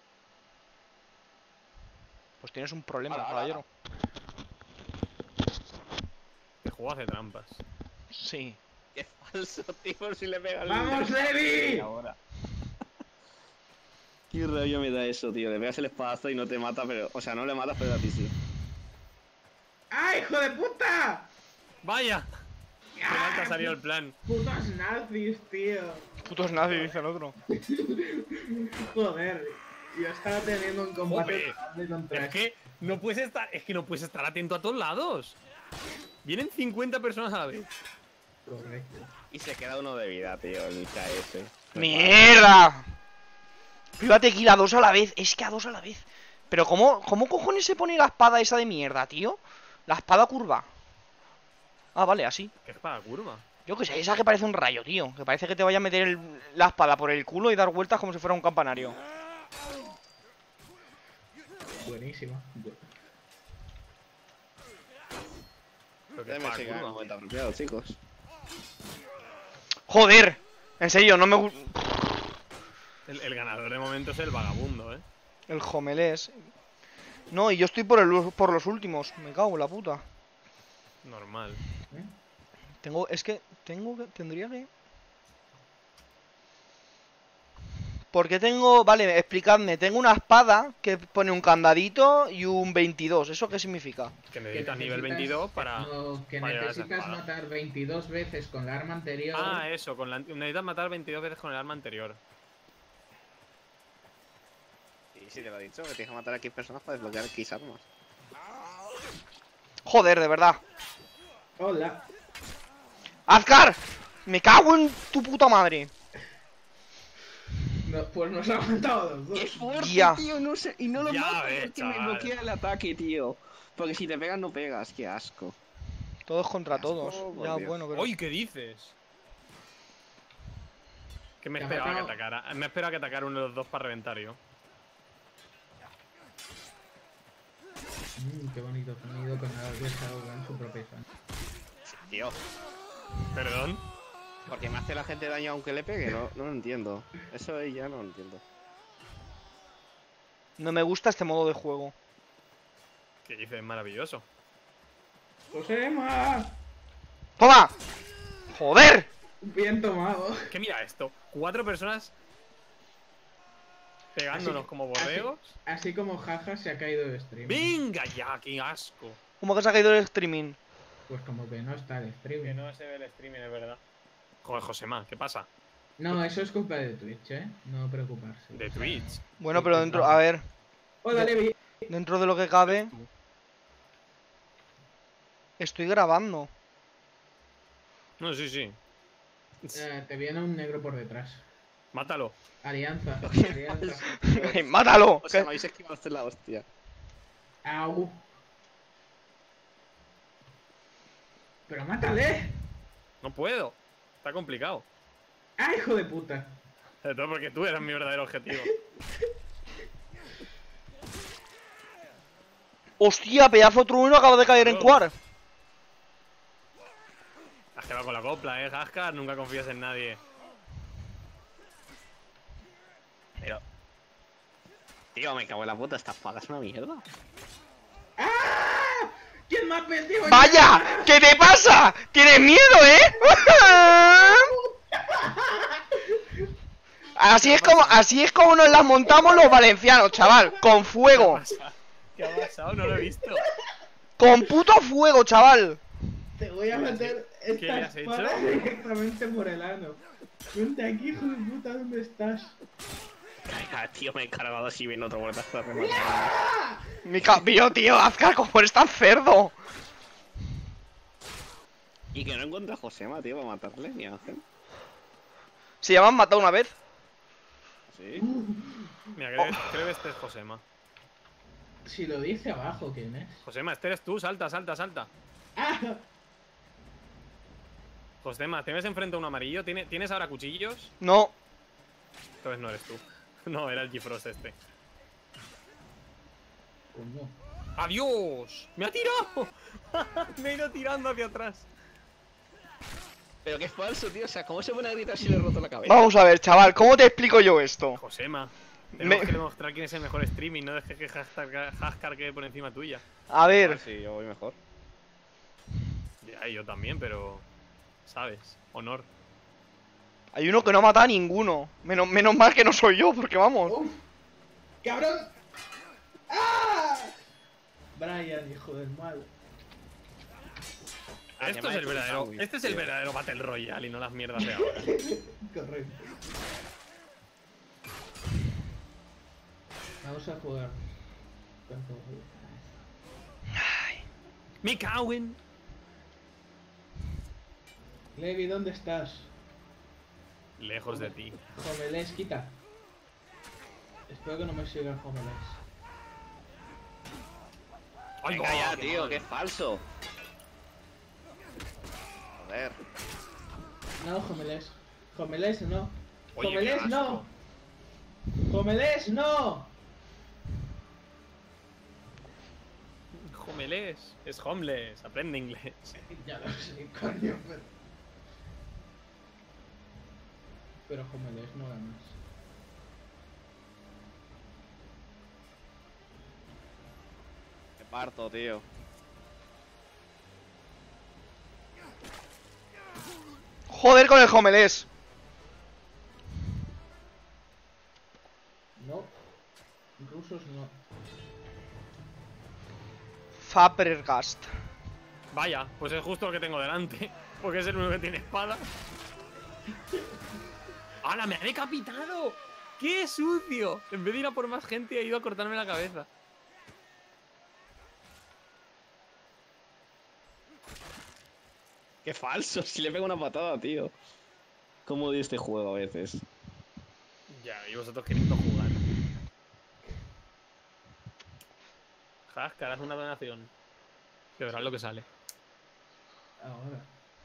Pues tienes un problema, Ala, ala, caballero. Este juego hace trampas. Sí. Qué falso, tío, si le pega el... ¡Vamos, Levi! Ahora. Qué rabia me da eso, tío. Le pegas el espadazo y no te mata, pero... O sea, no le matas, pero a ti sí. ¡Ah, hijo de puta! ¡Vaya! Qué mal te ha salido el plan. Putos nazis, tío. Putos nazis, dice el otro. Joder. Yo estaba teniendo un combate Joder. contra Es que no puedes estar. Es que no puedes estar atento a todos lados. Vienen cincuenta personas a la vez. Correcto. Y se queda uno de vida, tío, el K S. ¡Mierda! Fíjate aquí, a dos a la vez. Es que a dos a la vez. Pero ¿cómo, cómo cojones se pone la espada esa de mierda, tío? La espada curva. Ah, vale, así. ¿Qué espada curva? Yo que sé, esa que parece un rayo, tío. Que parece que te vaya a meter el- la espada por el culo y dar vueltas como si fuera un campanario. Buenísimo. ¿Pero qué Déjame espada checar el curva? momento apropiado, chicos. ¡Joder! En serio, no me gusta. El, el ganador de momento es el vagabundo, ¿eh? El homelés. No, y yo estoy por, el, por los últimos. Me cago en la puta. Normal. Tengo, es que tengo que, tendría que... Porque tengo, vale, explicadme, tengo una espada que pone un candadito y un veintidós, ¿eso qué significa? Que Que necesitas nivel necesitas- veintidós para. No, que para llevar esa necesitas espada. matar veintidós veces con la arma anterior. Ah, eso, con la, necesitas matar veintidós veces con el arma anterior. Y sí, te lo he dicho, que tienes que matar a X personas para desbloquear X armas. Joder, de verdad. Hola. ¡Azkar! ¡Me cago en tu puta madre! No, pues nos ha aguantado los dos. ¡Qué fuerte, Ya. tío! No sé, y no lo Ya mato ves, porque me chaval. bloquea el ataque, tío. Porque si te pegas, no pegas. ¡Qué asco! Todos contra Asco, todos. por Ya, Dios. bueno, pero... ¡Uy, qué dices! Que me Te ha esperaba que matado. atacara. Me esperaba que atacara uno de los dos para reventar yo. Mmm, qué bonito sonido con la orquesta en su propia sangre. Sí, tío. Perdón. Porque me hace la gente daño aunque le pegue, no, no lo entiendo. Eso ahí ya no lo entiendo. No me gusta este modo de juego. Que dices, maravilloso. ¡Josema! ¡Toma! ¡Joder! Bien tomado. Que mira esto. Cuatro personas pegándonos Así- como borregos. Así como Jaja se ha caído de stream. ¡Venga ya! ¡Qué asco! ¿Cómo que se ha caído el streaming? Pues como que no está el stream. Que no se ve el streaming, es verdad. Joder, Josema, ¿qué pasa? No, eso es culpa de Twitch, ¿eh? No preocuparse. De Twitch. Bueno, Sí, pero sí, dentro... claro. A ver, Hola, Levi. dentro de lo que cabe... Estoy grabando. No, sí, sí. Eh, te viene un negro por detrás. Mátalo. Alianza. Alianza. ¡Mátalo! O sea, ¿Qué? me habéis esquivado usted la hostia. Au. Pero mátale. No puedo. Está complicado. ¡Ah, hijo de puta! Sobre todo porque tú eras mi verdadero objetivo. ¡Hostia! Pedazo trueno acaba de caer en Quar. Has quedado con la copla, eh, Haskar. Nunca confías en nadie. Pero... Tío, me cago en la puta, esta espada es una mierda. ¡Ah! ¿Quién me ha perdido? ¡Vaya! ¿Qué te pasa? ¿Tienes miedo, eh? Así es como, así es como nos las montamos los valencianos, chaval. Con fuego. ¿Qué ha pasado? No lo he visto. Con puto fuego, chaval. Te voy a meter esta ¿Qué le has espada hecho? directamente por el ano. Vente aquí, hijo de puta, ¿dónde estás? Venga, tío, me he cargado así viene otro vueltazo de remate. Mi cabello, tío, Azkar, ¿cómo eres tan cerdo? Y que no encuentra a Josema, tío, para matarle, ni Ángel. ¿Se llaman matado una vez? ¿Sí? Mira, creo, creo que este es Josema. Si lo dice abajo, ¿quién es? Josema, este eres tú. Salta, salta, salta. ¡Ah! Josema, ¿te ves enfrente a un amarillo? ¿Tiene- ¿Tienes ahora cuchillos? No. Entonces no eres tú. No, era el Gifrost este. ¿Cómo? ¡Adiós! ¡Me ha tirado! Me he ido tirando hacia atrás. Pero qué falso, tío, o sea, ¿cómo se pone a gritar si le he roto la cabeza? Vamos a ver, chaval, ¿cómo te explico yo esto? Josema, tenemos Me- que demostrar quién es el mejor streaming. No dejes que Haskar, Haskar quede por encima tuya. A ver, Sí, yo voy mejor. Ya, yo también, pero... ¿Sabes? Honor. hay uno que no mata a ninguno. Menos, menos mal que no soy yo, porque vamos. ¡Uf! ¡Cabrón! ¡Ah! Brian, hijo del mal. Ah, Esto ya me es ha el hecho un verdadero... sándwich, Este es el tío. verdadero Battle Royale y no las mierdas de ahora. Correcto. Vamos a jugar. ¿Cuánto? ¡Me cago en! Levi, ¿dónde estás? Lejos de ti. Jomelés, quita. Espero que no me siga Jomelés. ¡Ay, Venga ya, qué tío, mal! que es falso. Joder. No, Jomelés. Jomelés, no. Oye, qué Jomelés, asco. no. Jomelés, no. Jomelés. Es homeless. Aprende inglés. Ya lo sé, coño, pero... Pero Jomelés no ganas. Me parto, tío. Joder con el homeless. No. Rusos no. Fabergast. Vaya, pues es justo lo que tengo delante. Porque es el único que tiene espada. ¡Hala, me ha decapitado! ¡Qué sucio! En vez de ir a por más gente, he ido a cortarme la cabeza. Qué falso, si le pego una patada, tío. ¿Cómo odio este juego a veces? Ya, y vosotros queriendo jugar. Jaskar, haz una donación. Que verás lo que sale. Ahora.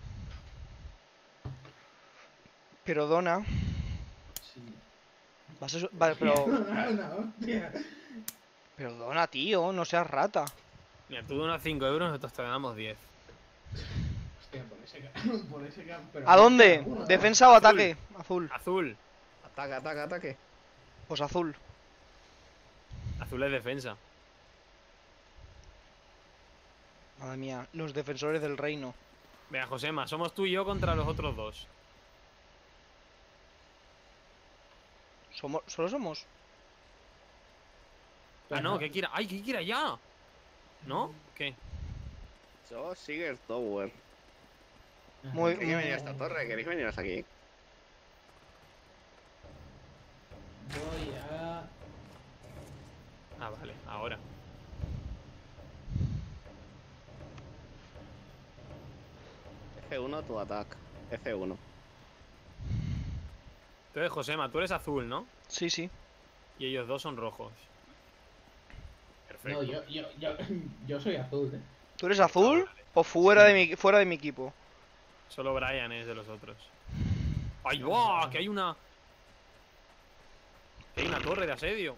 Pero dona. Sí. Vas a su- Vale, pero. Una hostia. Pero dona, tío, no seas rata. Mira, tú donas cinco euros, nosotros te ganamos diez. Hostia, por ese ca- por ese ca- pero ¿A dónde? uno, ¿no? ¿Defensa o Azul. ataque? Azul. Azul. Ataque, ataque, ataque. Pues azul. Azul es defensa. Madre mía, los defensores del reino. Venga, Josema, somos tú y yo contra los otros dos. Somos, solo somos. Ah, no, que quiera. ¡Ay, que quiera ya! ¿No? ¿Qué? Yo, Siger Tower. Muy- ¿Queréis venir a esta torre? ¿Queréis venir hasta aquí? Voy a. Ah, vale, ahora. F uno, tu ataque. F uno. Entonces, Josema, tú eres azul, ¿no? Sí, sí. Y ellos dos son rojos. Perfecto. No, yo, yo, yo, yo soy azul, eh. ¿Tú eres azul? Pues fuera de mi, fuera de mi equipo. Solo Brian es de los otros. ¡Ay, va! Que hay una. Que hay una torre de asedio.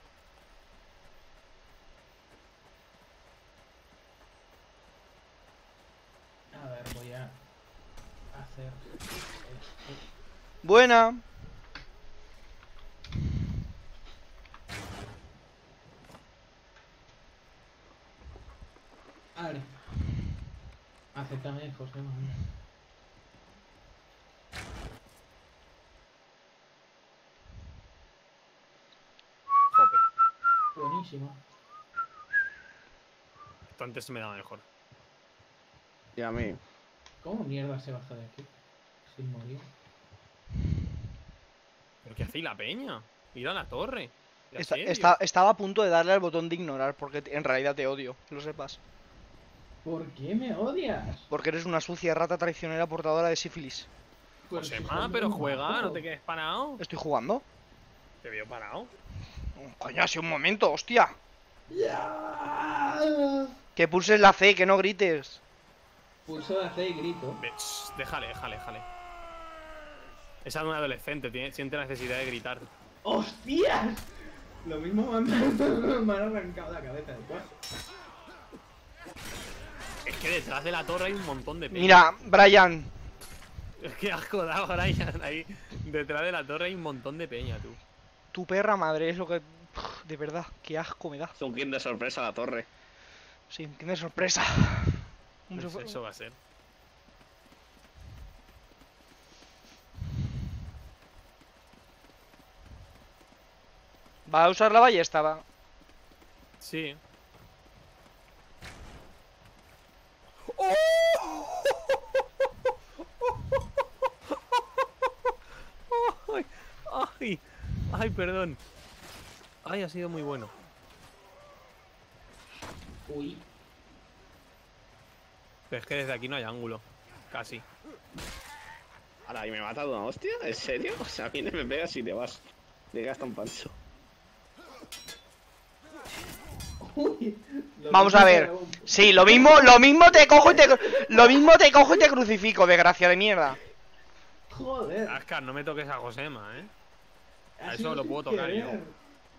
A ver, voy a hacer esto. Buena. Vale. Acéptame, José, anda. Jope. Buenísimo. Esto antes se me daba mejor. Y a mí. ¿Cómo mierda se baja de aquí? Sin morir. ¿Pero qué hacéis la peña? Ir a la torre. de Está- asedio. está- estaba a punto de darle al botón de ignorar porque te- en realidad te odio, que lo sepas. ¿Por qué me odias? Porque eres una sucia rata traicionera portadora de sífilis. Pues Josema, soy pero un juega, majo. no te quedes parado. ¿Estoy jugando? Te veo parado. Oh, coño, ha sido un momento, hostia. ¡Ya! Que pulses la C, que no grites. Pulso de C y grito. Ve, shh, déjale, déjale, déjale. Esa es una adolescente, tiene, siente necesidad de gritar. ¡Hostias! Lo mismo me han, me han arrancado la cabeza del cuarto. Es que detrás de la torre hay un montón de peña. Mira, Brian, Es que asco da Brian ahí. Detrás de la torre hay un montón de peña, tú. tu perra madre es lo que... Pff, de verdad, qué asco me da. Es un kit de sorpresa a la torre. Sí, tiene sorpresa. Como si Pues fue- eso va a ser. ¿Va a usar la ballesta? Va. Sí. ¡Ay! ¡Ay! ¡Ay, perdón! ¡Ay, ha sido muy bueno! Uy. Pero es que desde aquí no hay ángulo. Casi. Ahora, ¿y me mata de una hostia? ¿En serio? O sea, vienes, me pegas y te vas. Llegas tan pancho. Uy. Lo Vamos mismo a ver. que un- Sí, lo mismo, lo mismo te cojo y te... Lo mismo te cojo y te crucifico, desgracia de mierda. Joder. Ascar, no me toques a Josema, ¿eh? ha a sido eso lo sin puedo tocar yo. querer.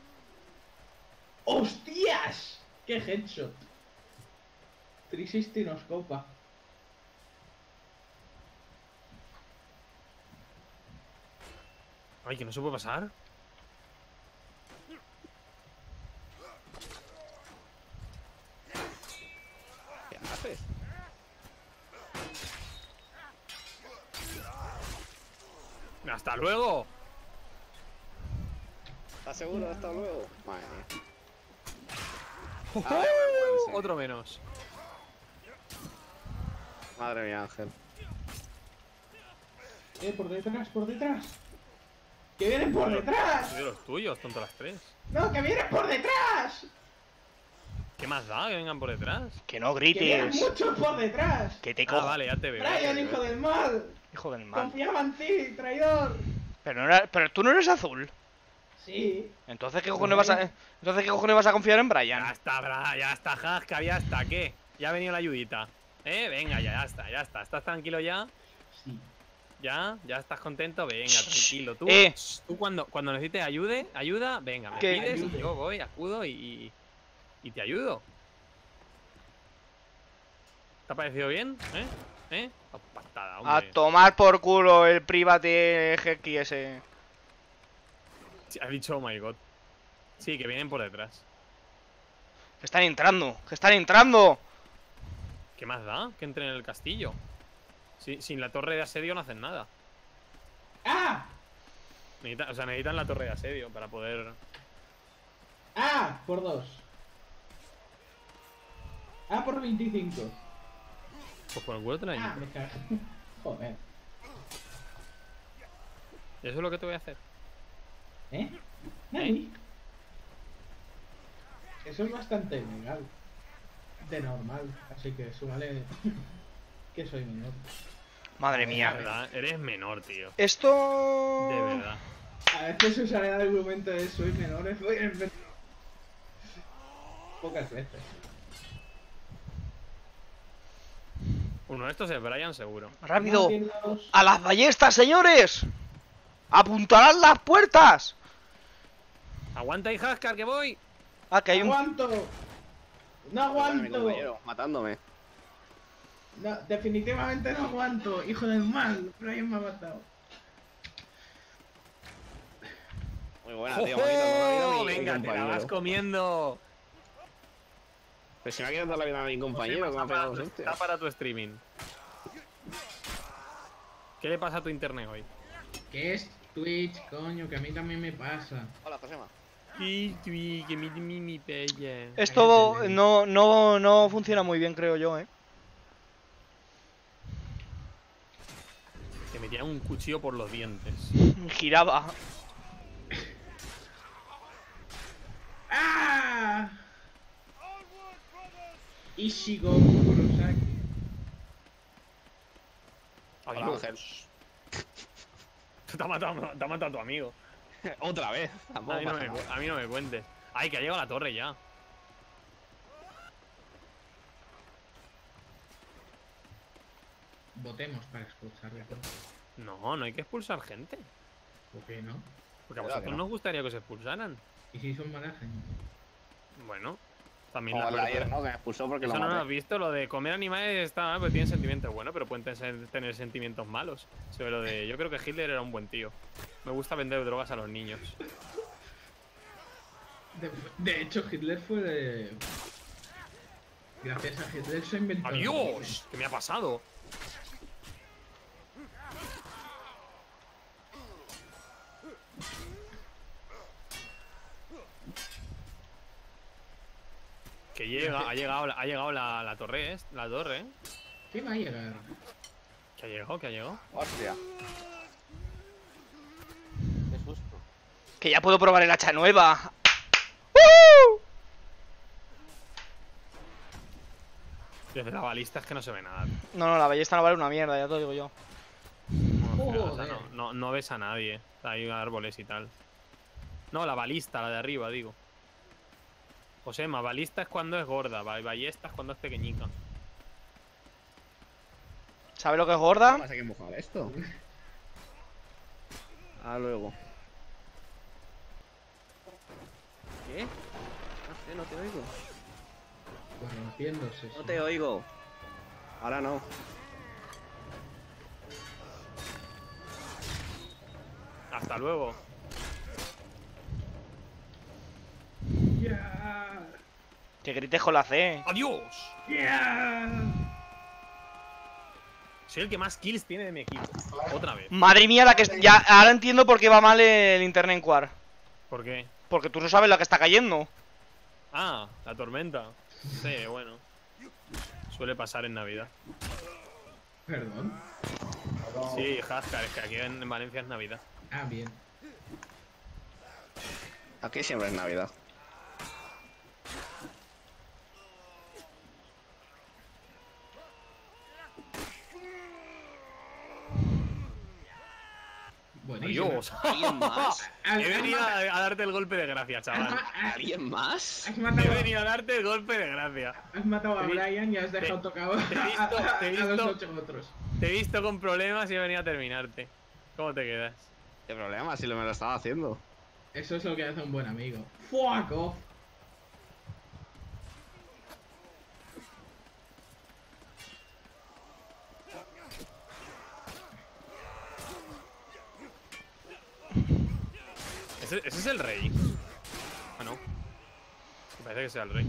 ¡Hostias! ¡Qué headshot! trescientos sesenta nos copa. Ay, que no se puede pasar. ¿Qué haces? ¡Hasta luego! ¿Estás seguro? Hasta luego. Madre mía. ¡Uh! Ay, bueno, sí. Otro menos. Madre mía, Ángel. Eh, por detrás, por detrás. ¡Que vienen por detrás! Soy de los tuyos, tonto las tres. ¡No, que vienen por detrás! ¿Qué más da que vengan por detrás? Que no ¡Que vienen grites. muchos por detrás! Que te Ah, cojo. vale, ya te veo. ya te ¡Brian, veo. hijo del mal! Hijo del mal. ¡Confiaba en ti, traidor! Pero, no era... Pero tú no eres azul. Sí. Entonces, ¿qué cojones vas a... Entonces, ¿qué cojones vas a confiar en Ya Brian? está, Bra, ya está, Haskar, ya está. ¿Qué? Ya ha venido la ayudita. ¿Eh? Venga, ya, ya está, ya está. ¿Estás tranquilo ya? Sí. ¿Ya? ¿Ya estás contento? Venga, tranquilo. Tú, Eh. tú cuando, cuando necesites ayude, ayuda, venga, me ¿Qué? pides y Ayude. yo voy, acudo y, y te ayudo. ¿Te ha parecido bien? ¿Eh? ¿Eh? Oh, patada, A hombre. tomar por culo el private Heki ese. Sí, has dicho, oh my god. Sí, que vienen por detrás. Que están entrando. Que están entrando. ¿Qué más da? Que entren en el castillo. Si- sin la torre de asedio no hacen nada. ¡Ah! Necesitan, o sea, necesitan la torre de asedio para poder... ¡Ah! Por dos. ¡Ah, por veinticinco! Pues por el culo te la ¡Ah! llevo. Me cago. Joder. Y eso es lo que te voy a hacer. ¿Eh? ¿Nani? Eso es bastante legal. De normal. Así que súmale que soy menor. Madre De mía. verdad, eres menor, tío. Esto... De verdad. A veces usaré el argumento de soy menor. es- es- Pocas veces. Uno de estos es Brian, seguro. Rápido. Martinlos. ¡A las ballestas, señores! ¡Apuntarán las puertas! ¡Aguanta ahí, Haskar, que voy! Ah, que hay un... ¡Aguanto! ¡No Perdón, mi aguanto! compañero, matándome. No, definitivamente no aguanto, hijo del mal. Brian me ha matado. Muy buena, tío. Me ha quitado toda la vida a mi Venga, te la compañero. vas comiendo. Pero si me ha quitado toda la vida a mi compañero, que me ha Está pegado para, dos tu, hostias. está para tu streaming. ¿Qué le pasa a tu internet hoy? ¿Qué es Twitch, coño? Que a mí también me pasa. Hola, Josema. Que mi, mi, mi pella. Esto no, no, no funciona muy bien, creo yo, ¿eh? Te metían un cuchillo por los dientes. Giraba. ¡Ah! Ishigo Kurosaki. Hola, Adiós. Ángel. Te ha matado, te ha matado a tu amigo. Otra vez. Tampoco A mí, no pasa me, nada. a mí no me cuentes. Ay, que ha llegado a la torre ya. Votemos para expulsarle. No, no hay que expulsar gente. ¿Por qué no? Porque a Claro vosotros que no. nos gustaría que os expulsaran. ¿Y si son mala gente? Bueno, también Como la el de ayer, verdad. ¿no? Que me expulsó porque Eso lo no lo has maté. visto, lo de comer animales está mal, pero tienen sentimientos buenos, pero pueden tener, tener sentimientos malos. Se ve lo de. Yo creo que Hitler era un buen tío. Me gusta vender drogas a los niños. De, de hecho, Hitler fue de... Gracias a Hitler se inventó... el ¡Adiós! ¿Qué me ha pasado? Que llega, ha llegado, la- ha llegado la, la torre, ¿eh? La torre, ¿eh? ¿Qué va a llegar? ¿Qué ha llegado? ¿Qué ha llegado? Hostia. Qué susto. Que ya puedo probar el hacha nueva. ¡Uh! Desde la balista es que no se ve nada. No, no, la ballesta no vale una mierda, ya te lo digo yo. No, o sea, Joder. no, no, no ves a nadie. O sea, hay árboles y tal. No, la balista, la de arriba, digo. Josema, balista es cuando es gorda, ba- ballesta es cuando es pequeñica. ¿Sabes lo que es ¿Cómo gorda? más hay que mojar esto? Ah, luego. ¿Qué? No sé, no te oigo. Corrompiéndose. No sí. te oigo. Ahora no. Hasta luego. ¡Ya! Que grites con la C. ¡Adiós! ¡Ya! Soy el que más kills tiene de mi equipo. Otra vez. Madre mía, la que... Ya, ahora entiendo por qué va mal el internet en Quar. ¿Por qué? Porque tú no sabes la que está cayendo. Ah, la tormenta. Sí, bueno. Suele pasar en Navidad. Perdón. Sí, Haskar, es que aquí en Valencia es Navidad. Ah, bien. Aquí siempre es Navidad. Buenísimo. Dios. ¿Alguien más? Has- He has venido mata- a, a darte el golpe de gracia, has chaval. ma- has- ¿Alguien más? has He matado, venido a darte el golpe de gracia. has matado a Te vi- Brian y has dejado te- tocado te he a, visto- a- te he a los visto- ocho otros. Te he visto con problemas y he venido a terminarte. ¿Cómo te quedas? ¿Qué problema? Si lo me lo estaba haciendo. Eso es lo que hace un buen amigo. Fuck off. ¿Ese, ese es el rey? Ah, no. Me parece que sea el rey.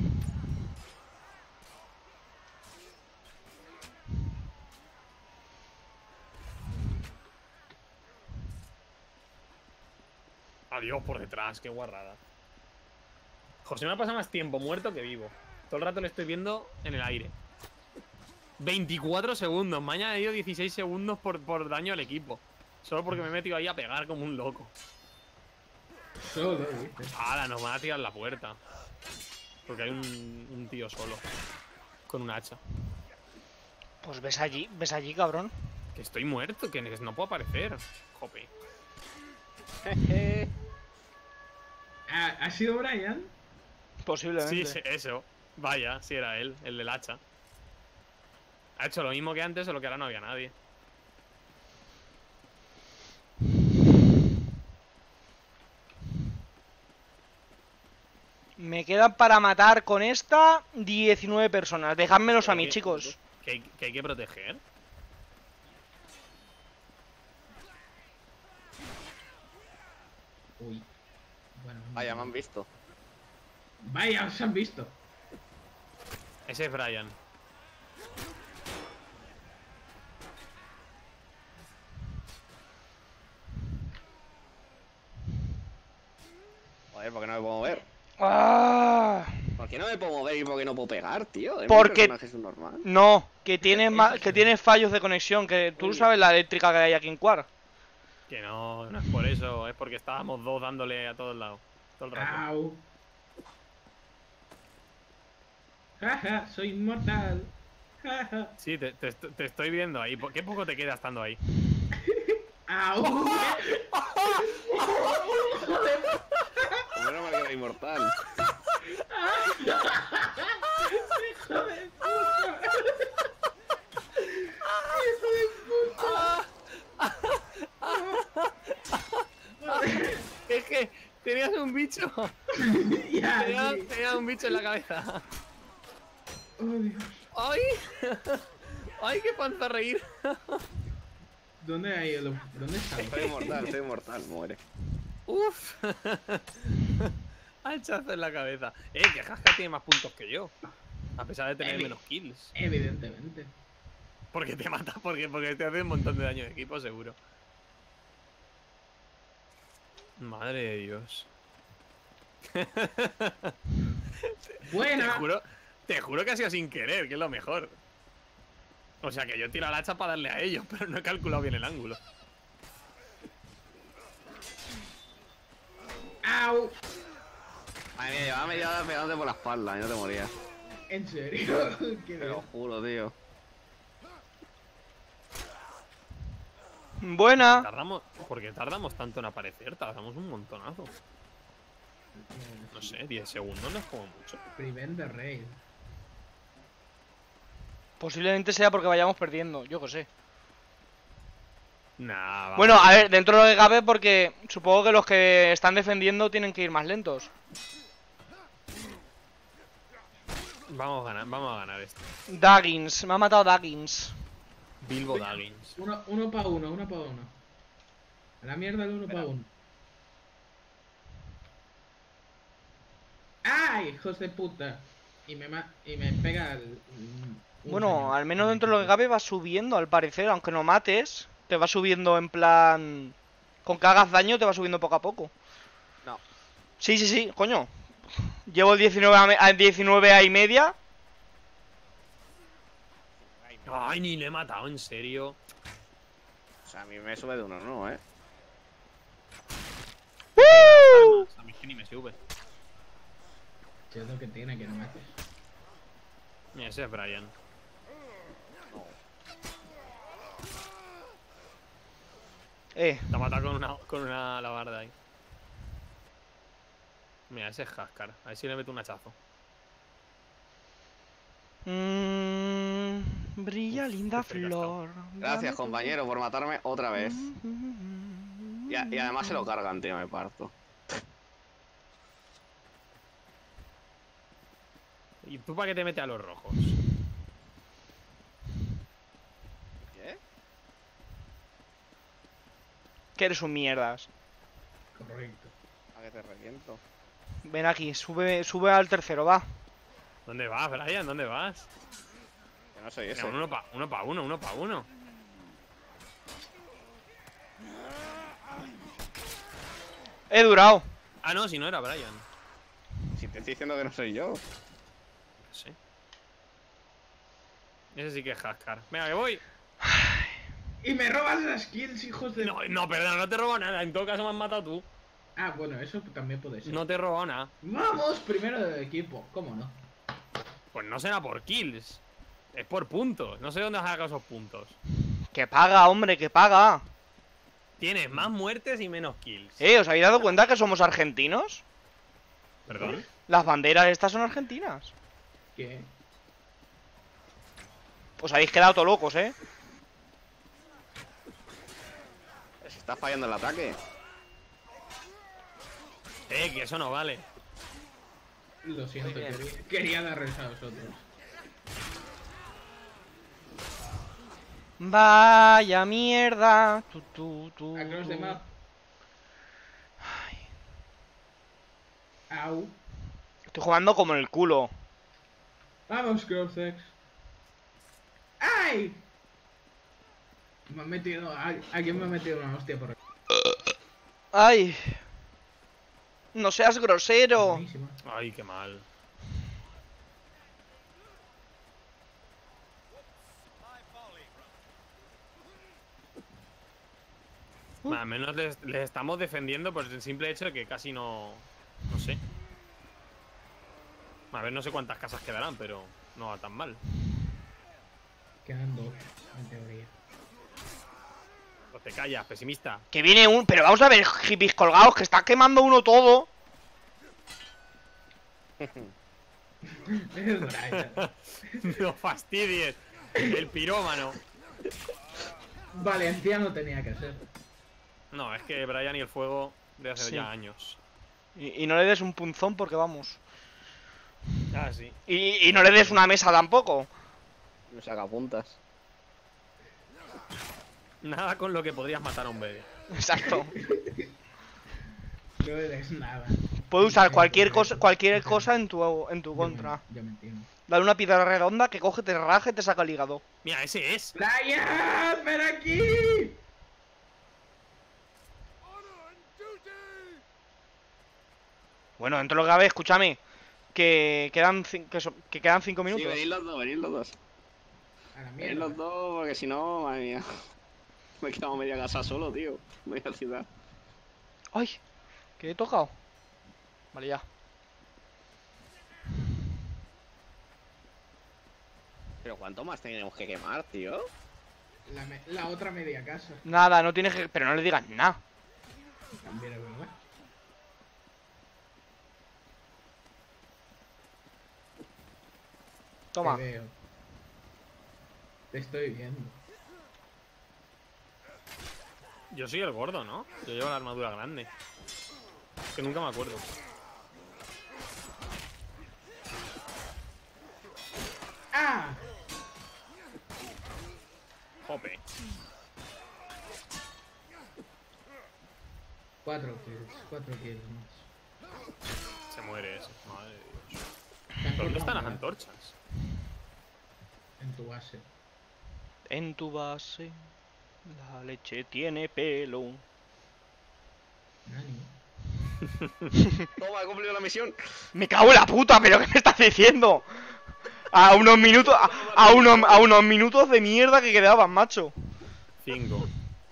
Adiós por detrás, qué guarrada. José me ha pasado más tiempo muerto que vivo. Todo el rato le estoy viendo en el aire. veinticuatro segundos. Me ha añadido dieciséis segundos por, por daño al equipo. Solo porque me he metido ahí a pegar como un loco. Solo, dices. Ahora nos van a tirar la puerta. Porque hay un, un tío solo. Con un hacha. Pues ves allí, ves allí, cabrón. Que estoy muerto, que no puedo aparecer. Jope. ¿Ha, ¿Ha sido Brian? Posiblemente. Sí, sí, eso. Vaya, sí era él, el del hacha. Ha hecho lo mismo que antes, solo que ahora no había nadie. Me quedan para matar con esta diecinueve personas. Dejádmelos a mí, chicos. Que hay que, hay que proteger. Uy. Bueno. Vaya, me han visto. Vaya, os han visto. Ese es Brian. Joder, ¿por qué no me puedo mover? Ah, ¿Por qué no me puedo mover y por qué no puedo pegar, tío? Es mi Porque- personaje es un normal. no, que tiene, Eso ma- sí. que tiene fallos de conexión. Que tú Uy. sabes la eléctrica que hay aquí en Quar. Que no, no es por eso, es porque estábamos dos dándole a todos lados. Todo el rato. Au. Jaja, soy inmortal. Jaja. Sí, te, te, est- te estoy viendo ahí. ¿Qué poco te queda estando ahí? Au. Como no me queda inmortal. Hijo de puta. Hijo de puta. Es que tenías un bicho. Ya, Tenías, sí. tenías un bicho en la cabeza. Oh, Dios. ¡Ay! ¡Ay, qué panza reír! ¿Dónde hay el... ¿Dónde está? Soy inmortal, soy inmortal, muere. ¡Uf! Hachazo en la cabeza. Eh, que Haskar tiene más puntos que yo. A pesar de tener Evi- menos kills. Evidentemente. Porque te mata, porque, porque te hace un montón de daño de equipo, seguro. Madre de Dios. Te Buena. juro, te juro que ha sido sin querer, que es lo mejor. O sea que yo tiro el hacha para darle a ellos, pero no he calculado bien el ángulo. Au. Madre mía, llevaba media hora pegándote por la espalda y no te morías. En serio. Qué Te lo bien. juro, tío. Buena. Tardamos, ¿por qué tardamos tanto en aparecer? Tardamos un montonazo. No sé, diez segundos no es como mucho. Prevent the raid. Posiblemente sea porque vayamos perdiendo, yo qué sé. Nah, vamos. Bueno, a ver, dentro de lo que cabe, porque supongo que los que están defendiendo tienen que ir más lentos. Vamos a ganar, vamos a ganar esto. Daggins, me ha matado Daggins. Bilbo Daggins. Uno, uno pa' uno, uno pa' uno. A la mierda el uno pa' uno. ¡Ay, hijos de puta! Y me, ma y me pega el... Un Bueno, señor al menos con dentro de lo que equipo. cabe va subiendo, al parecer, aunque no mates, te va subiendo en plan... Con que hagas daño te va subiendo poco a poco. No. Sí, sí, sí, coño. Llevo diecinueve a, me- a diecinueve a y media. Ay, ni le he matado, en serio. O sea, a mí me sube de uno, no, ¿eh? ¡Woo! A mí es que ni me sube. Si es lo que tiene, que no me haces. Mira, ese es Brian. Eh, Te ha matado con una, con una alabarda ahí. Mira, ese es Haskar. A ver si le meto un hachazo. mm, brilla Uf, linda qué cerca ha estado. flor. Gracias, dame tu- compañero, por matarme otra vez. Y, a- y además se lo cargan, tío, me parto. ¿Y tú para qué te metes a los rojos? ¿Qué? Que eres un mierdas. Correcto. ¿A que te reviento? Ven aquí, sube, sube al tercero, va. ¿Dónde vas, Brian? ¿Dónde vas? Que no soy Venga, ese. uno para uno, pa uno, uno para uno. He durado. Ah, no, si no era Brian. Si te estoy diciendo que no soy yo. No sé. Ese sí que es Haskar. Venga, que voy. ¡Y me robas las kills, hijos de... No, no, perdona, no te he robado nada. En todo caso me has matado tú. Ah, bueno, eso también puede ser. No te he robado nada. Vamos, primero del equipo. ¿Cómo no? Pues no será por kills. Es por puntos. No sé dónde has sacado esos puntos. Que paga, hombre, que paga. Tienes más muertes y menos kills. Eh, ¿os habéis dado cuenta que somos argentinos? ¿Perdón? Las banderas estas son argentinas. ¿Qué? Os habéis quedado todos locos, eh. Se está fallando el ataque. Eh, que eso no vale. Lo siento, Muy bien. quería, quería darles a vosotros. Vaya mierda. Tu, tu, tu, Across the tu. map. Au. Estoy jugando como el culo. Vamos, Crossex. ¡Ay! Me han metido... ¿A, ¿a quién me ha metido una hostia por ahí? Ay. No seas grosero. Buenísima. Ay, qué mal. Uh. Al menos les, les estamos defendiendo por el simple hecho de que casi no... No sé. A ver, no sé cuántas casas quedarán, pero no va tan mal. Quedan dos, en teoría. No te callas, pesimista. Que viene un... Pero vamos a ver, hippies colgados, que está quemando uno todo. Es Brian. No fastidies. El pirómano. Valenciano tenía que ser. No, es que Brian y el fuego de hace Sí. ya años. Y, y no le des un punzón porque vamos. Ah, sí. Y, y no le des una mesa tampoco. Me saca puntas. Nada con lo que podrías matar a un bebé. Exacto. No eres nada. Puede usar cualquier cosa, cualquier cosa en tu, en tu contra. Yo me entiendo. Dale una piedra redonda que coge, te raja y te saca el hígado. Mira, ese es. ¡Brian! ¡Ven aquí! Bueno, dentro de lo que cabe, escúchame. Que quedan, cin- que, so- que quedan cinco Sí, minutos. venid los dos, venid los dos. A la Venid mierda. los dos, porque si no, madre mía. Me he quedado media casa solo, tío. Media ciudad. Ay, que he tocado. Vale, ya. Pero ¿cuánto más tenemos que quemar, tío? La, me- la otra media casa. Nada, no tienes que... Pero no le digas nada. También es verdad. Toma. Te veo. Te estoy viendo. Yo soy el gordo, ¿no? Yo llevo la armadura grande. Es que nunca me acuerdo. ¡Ah! Jope. Cuatro kills, cuatro kills más. Se muere ese. Madre de Dios. Te han ¿Dónde cortado están las mal. antorchas? En tu base. En tu base, la leche tiene pelo. Nani. Toma, he cumplido la misión. Me cago en la puta, pero ¿qué me estás diciendo? A unos minutos, a, a unos, a unos minutos de mierda que quedaban, macho. Cinco.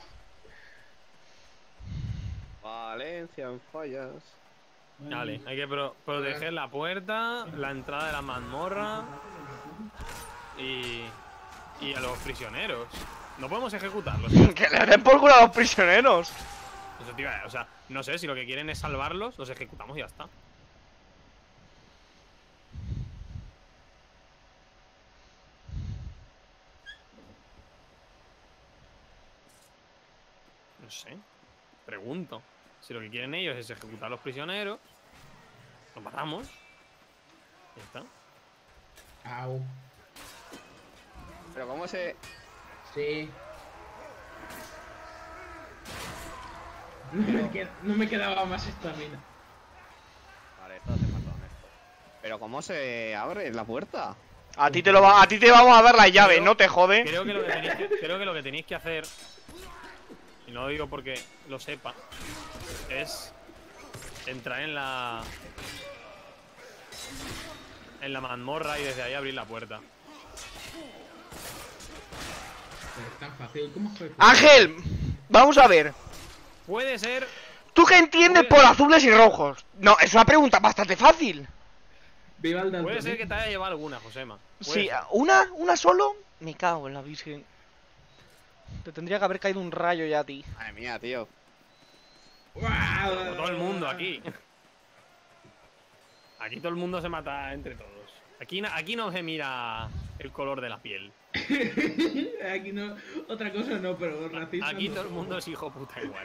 Valencia en fallas. Vale, hay que pro proteger la puerta, la entrada de la mazmorra y, y a los prisioneros. No podemos ejecutarlos. ¿Sí? Que le den por culo a los prisioneros. Eso te iba a- o sea, no sé, si lo que quieren es salvarlos, los ejecutamos y ya está. No sé. Pregunto. Si lo que quieren ellos es ejecutar a los prisioneros, los matamos. Ya está. Au. Pero cómo se... Sí. No me, qued- no me quedaba más estamina. Vale, esto hace falta honesto. Pero cómo se abre la puerta. A ti te lo va, a ti te vamos a dar las llaves, Creo- no te jode. Creo que, lo que, tenéis que, creo que lo que tenéis que hacer, y no lo digo porque lo sepa, es entrar en la en la mazmorra y desde ahí abrir la puerta. Pero es tan fácil. ¿Cómo fue? Ángel, vamos a ver. Puede ser. ¿Tú qué entiendes por azules y rojos? No, es una pregunta bastante fácil. Viva el Puede ser daltonismo. que te haya llevado alguna, Josema. Puede Sí, ser. ¿una? ¿Una solo? Me cago en la virgen. Te tendría que haber caído un rayo ya a ti. Madre mía, tío. ¡Guau! Como todo el mundo aquí. Aquí todo el mundo se mata entre todos. Aquí, na- aquí no se mira el color de la piel. Aquí no, otra cosa no, pero racismo. Aquí no. todo el mundo es hijo puta igual.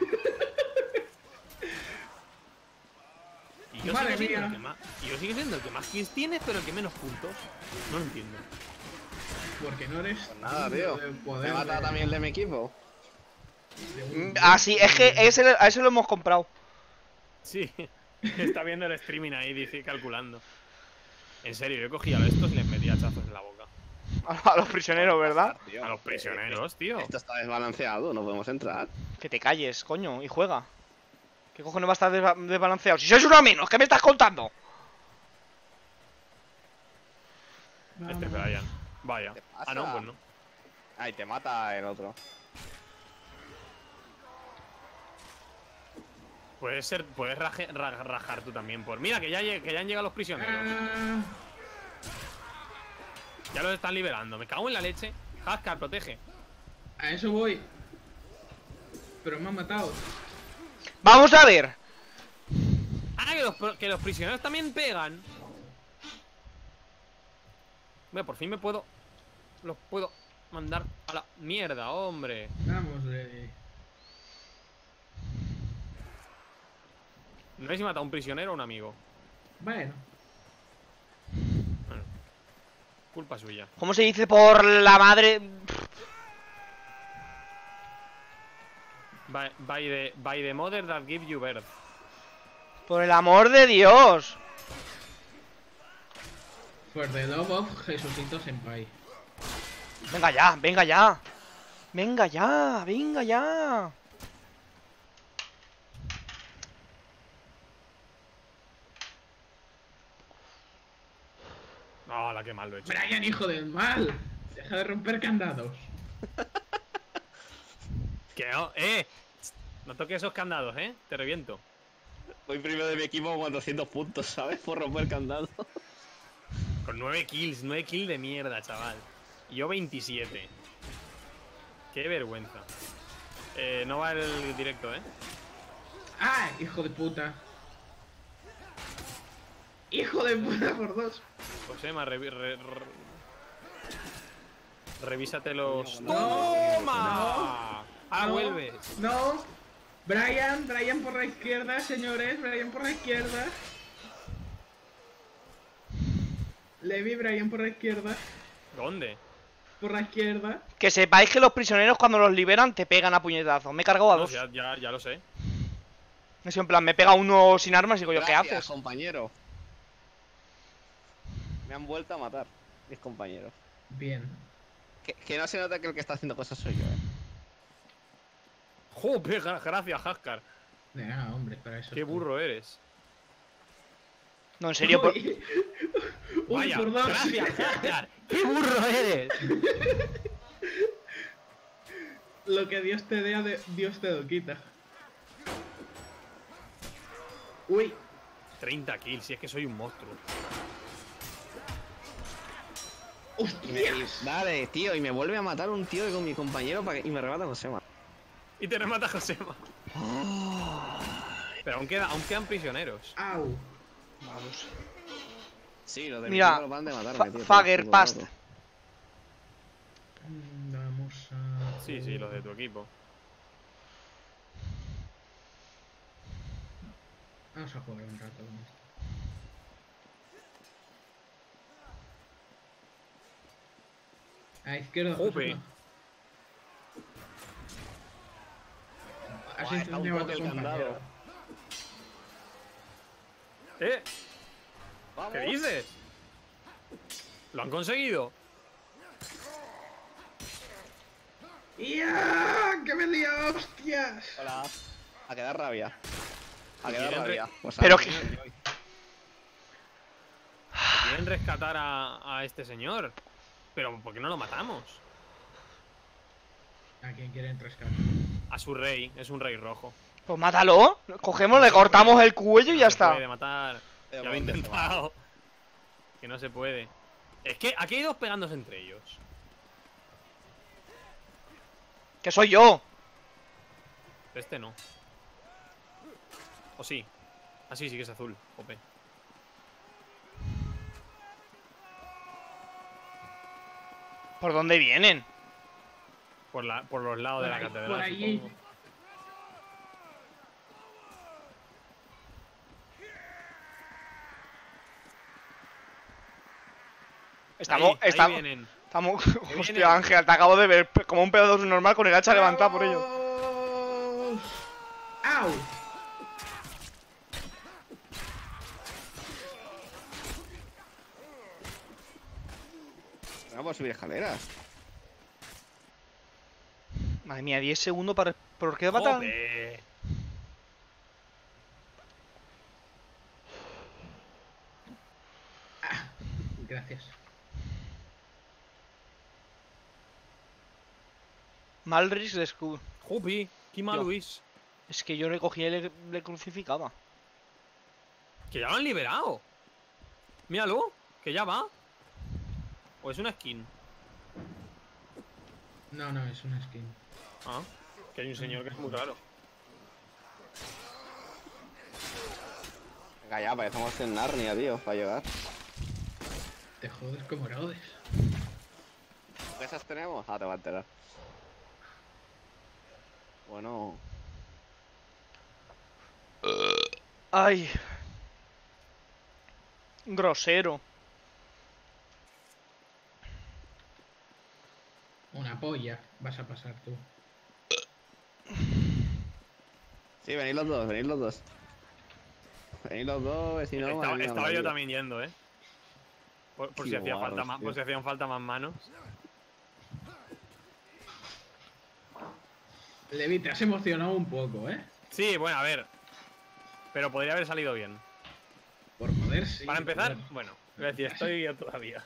Y yo, Madre sigo siendo mía. el que más, y yo sigo siendo el que más kills tiene, pero el que menos puntos. No lo entiendo. Porque no eres. Pues nada, digno tío. del Me poder mata de- también el de mi equipo. de un- Mm, Ah, sí, es que ese, a ese lo hemos comprado. Sí, está viendo el streaming ahí, dice, calculando. En serio, yo cogía a estos y les metía hachazos en la boca. A, a los prisioneros, ¿verdad? Tío, A los prisioneros, tío. Esto está desbalanceado, no podemos entrar. Que te calles, coño, y juega. ¿Qué cojones va a estar desba- desbalanceado? Si sois uno menos, ¿qué me estás contando? Este Brian. Vaya. ¿Qué pasa? Ah, no, pues no. Ay, te mata el otro. Puedes ser, puedes raje- ra- rajar tú también por. Mira, que ya, lle- que ya han llegado los prisioneros. Ah, Ya los están liberando. Me cago en la leche. Haskar, protege. a eso voy. Pero me han matado. Vamos a ver. Ah, que los, pro- que los prisioneros también pegan. Mira, por fin me puedo. Los puedo mandar a la mierda, hombre. Vamos, eh. No sé si mata a un prisionero o a un amigo. Bueno. Bueno, culpa suya. ¿Cómo se dice por la madre? By, by the, by the mother that give you birth. Por el amor de Dios. For the love of Jesucito Senpai. Venga ya, venga ya. Venga ya, venga ya. No, la que mal lo he hecho. Brian, hijo del mal. Deja de romper candados. Que no, eh. No toques esos candados, eh. Te reviento. Voy primero de mi equipo con cuatrocientos puntos, ¿sabes? Por romper candado. Con nueve kills, nueve kills de mierda, chaval. Y yo veintisiete. Qué vergüenza. Eh, no va el directo, eh. ¡Ah! Hijo de puta. Hijo de puta por dos. Josema, revi re- re- revísate los. No, ¡Toma! Ah, no, vuelves. No. Brian, Brian por la izquierda, señores. Brian por la izquierda. Levi, Brian por la izquierda. ¿Dónde? Por la izquierda. Que sepáis que los prisioneros cuando los liberan te pegan a puñetazos. Me he cargado a No, dos. ya, ya, ya lo sé. Es en plan, me pega uno sin armas y digo yo, ¿qué Gracias, haces? compañero. Me han vuelto a matar mis compañeros. Bien. Que, que no se nota que el que está haciendo cosas soy yo, eh. Joder, gra- gracias, Haskar. De nada, hombre, para eso. Qué estoy. burro eres. No, en serio, por... Uy, Uy, Vaya, por dos. gracias, Haskar. Qué burro eres. Lo que Dios te dé, de- Dios te lo quita. Uy, treinta kills, si es que soy un monstruo. Y me, y- dale, tío, y me vuelve a matar un tío con mi compañero para que, y me remata Josema. Y te remata Josema. Pero aún, queda, aún quedan prisioneros. au. Vamos. Sí, los de Mira, mi equipo van de matarme, Fa- tío. Fager todo el Past. rato. Mm, Vamos a. Sí, sí, los de tu equipo. Vamos a jugar un rato con esto. A izquierda, Jope. Josema. Has Buah, está un incendiado a toque tu el candado. compañero. ¿Eh? Vamos. ¿Qué dices? ¿Lo han conseguido? ¡Ya! ¡Que me he liado, hostias! Hola. A quedar rabia. A ¿Y quedar quieren re- rabia. Pues Pero a- que- Quieren rescatar a, a este señor. Pero ¿por qué no lo matamos? ¿A quién quieren rescatar? A su rey, es un rey rojo. Pues mátalo. Cogemos, le cortamos el cuello y No ya se está. puede matar. Pero Ya lo he ¿dónde se intentado. Que no se puede. Es que aquí hay dos pegándose entre ellos. Que soy yo. Este no. ¿O sí? Ah, sí, sí que es azul. Jope. ¿Por dónde vienen? Por, la, por los lados de Por la ahí, catedral. por allí. supongo. Estamos, Ahí, ahí estamos, vienen. estamos. vienen. Hostia, Ángel, te acabo de ver como un pedazo normal con el hacha levantada por ello. ¡Vamos! ¡Au! No puedo subir escaleras. Madre mía, diez segundos para. ¿Por qué matan? Jope. Gracias. Malris de Skull. Jope. Qué mal Yo. Luis. Es que yo le cogía y le, le crucificaba. Que ya lo han liberado. Míralo. Que ya va. ¿O es una skin? No, no, es una skin. Ah. Que hay un señor que es muy raro. Venga, ya, parecemos en Narnia, tío, para llegar. Te jodes como Herodes. ¿Qué esas tenemos? Ah, te va a enterar. Bueno. Ay. Grosero. Una polla vas a pasar tú. Sí, venid los dos, venid los dos. Venid los dos, vecino. estaba madre mía, estaba madre yo mía. también yendo, eh. Por, por Qué si hacía guarros, falta más, tío. por si hacían falta más manos. Levi, te has emocionado un poco, ¿eh? Sí, bueno, a ver. Pero podría haber salido bien. Por joder, sí. Para empezar, joder. bueno, voy a decir, estoy yo todavía.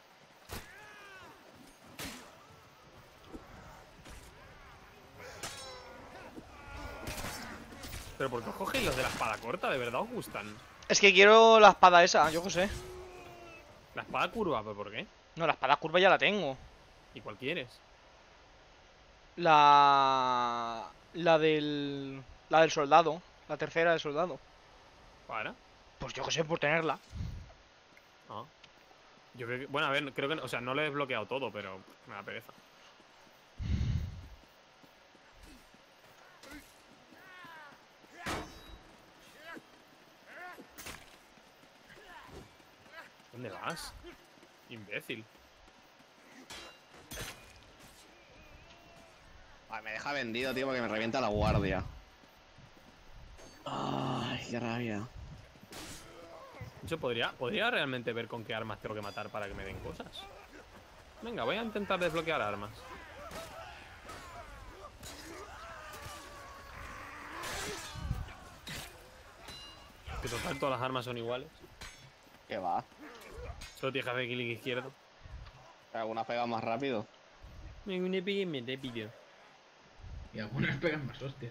Pero ¿por qué os cogéis los de la espada corta? ¿De verdad os gustan? Es que quiero la espada esa, yo qué sé. La espada curva, ¿pero por qué? No, la espada curva ya la tengo. ¿Y cuál quieres? La. La del. La del soldado. La tercera del soldado. ¿Para? Pues yo qué sé, por tenerla. Ah. Yo creo que... Bueno, a ver, creo que... O sea, no lo he desbloqueado todo, pero me da pereza. ¿Dónde vas? Imbécil. Ay, me deja vendido, tío, porque me revienta la guardia. Ay, qué rabia. Yo podría, podría realmente ver con qué armas tengo que matar para que me den cosas. Venga, voy a intentar desbloquear armas. Que total todas las armas son iguales. ¿Qué va? Solo tienes que hacer clic izquierdo. Algunas pegan más rápido. Me une pegue me te pido. Y algunas pegan más hostias.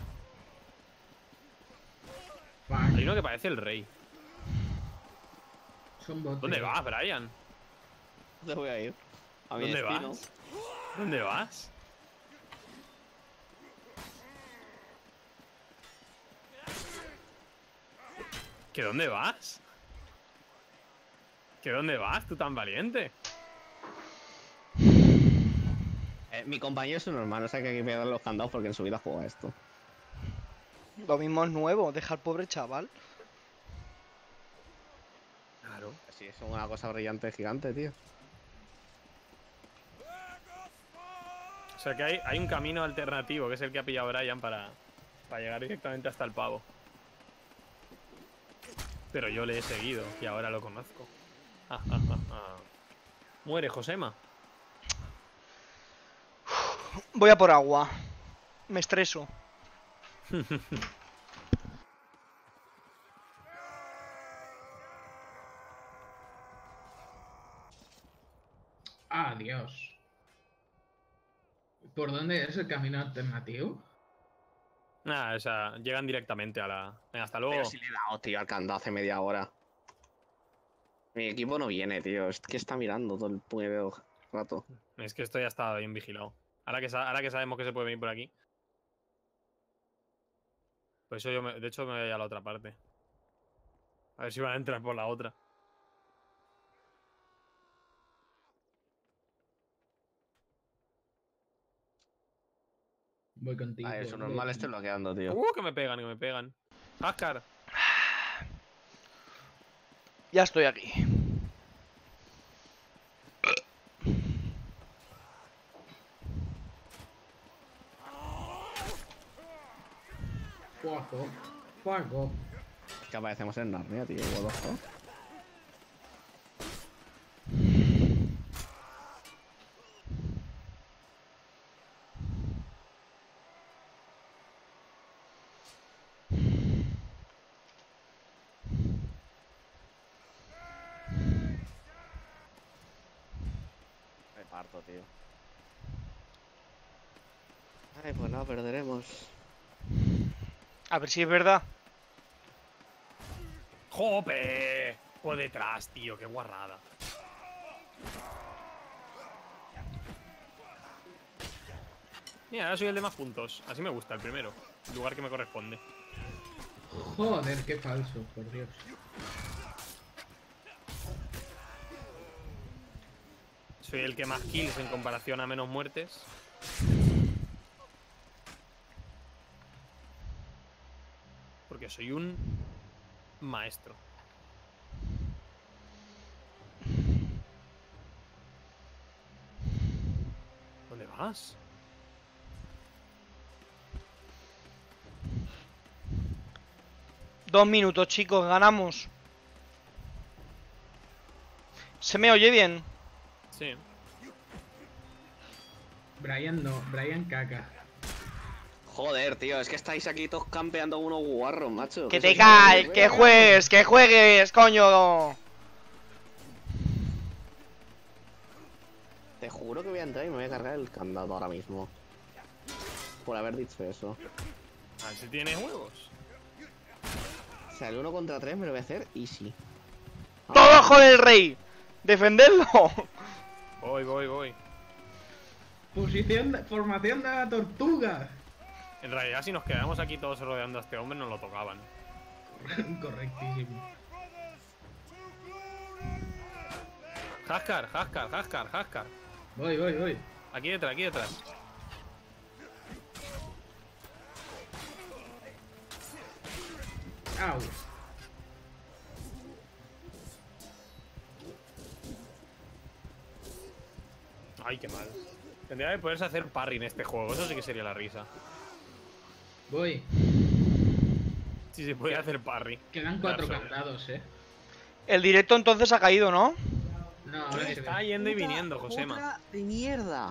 Hay Fuck. uno que parece el rey. Son bots. ¿Dónde tío. vas, Brian? ¿Dónde voy a ir? A mi ¿Dónde destino. vas? ¿Dónde vas? ¿Que dónde vas? ¿Que dónde vas, tú tan valiente? Eh, mi compañero es un hermano, o sea que hay que pegarle los candados porque en su vida juega esto. Lo mismo es nuevo, deja al pobre chaval. Claro. Sí, es una cosa brillante gigante, tío. O sea que hay, hay un camino alternativo, que es el que ha pillado Brian para, para llegar directamente hasta el pavo. Pero yo le he seguido y ahora lo conozco. Ah, ah, ah, ah. Muere, Josema. Voy a por agua. Me estreso. Ah, Dios. ¿Por dónde es el camino alternativo? Nada, o sea, llegan directamente a la... Venga, hasta luego. Pero si le he dado, tío, al candado hace media hora. Mi equipo no viene, tío. Es que está mirando todo el puñetero rato. Es que esto ya está bien vigilado. Ahora que, sa- ahora que sabemos que se puede venir por aquí. Por eso yo, me- de hecho, me voy a la otra parte. A ver si van a entrar por la otra. Voy contigo. Ah, eso voy normal esté contigo. bloqueando, tío. Uh, que me pegan, que me pegan. Haskar. Ya estoy aquí. Fuck off. Fuck off. Es que aparecemos en Narnia, tío. What the fuck? Me parto, tío. Ay, pues no, perderemos. A ver si es verdad. ¡Jope! Por detrás, tío, qué guarrada. Mira, ahora soy el de más puntos. Así me gusta, el primero. El lugar que me corresponde. Joder, qué falso, por Dios. Soy el que más kills en comparación a menos muertes. Porque soy un maestro. ¿Dónde vas? Dos minutos, chicos, ganamos. ¿Se me oye bien? Sí. Brian no, Brian caca. Joder, tío, es que estáis aquí todos campeando unos guarros, macho. Que Eso te es caes, horrible. que juegues, que juegues, coño. Te juro que voy a entrar y me voy a cargar el candado ahora mismo. Por haber dicho eso. A ver si tienes huevos. O sea, el uno contra tres me lo voy a hacer easy. Todo ojo del rey. Defenderlo. Voy, voy, voy. Posición de, formación de la tortuga. En realidad, si nos quedamos aquí todos rodeando a este hombre, nos lo tocaban. Correctísimo. Haskar, Haskar, Haskar, Haskar. Voy, voy, voy. Aquí detrás, aquí detrás. Au. Ay, qué mal. Tendría que poderse hacer parry en este juego. Eso sí que sería la risa. Voy. Si se puede hacer parry. Quedan cuatro Absoluto. candados, eh. El directo entonces ha caído, ¿no? No, ahora se Está ve. yendo y Puta viniendo, Josema. otra de mierda.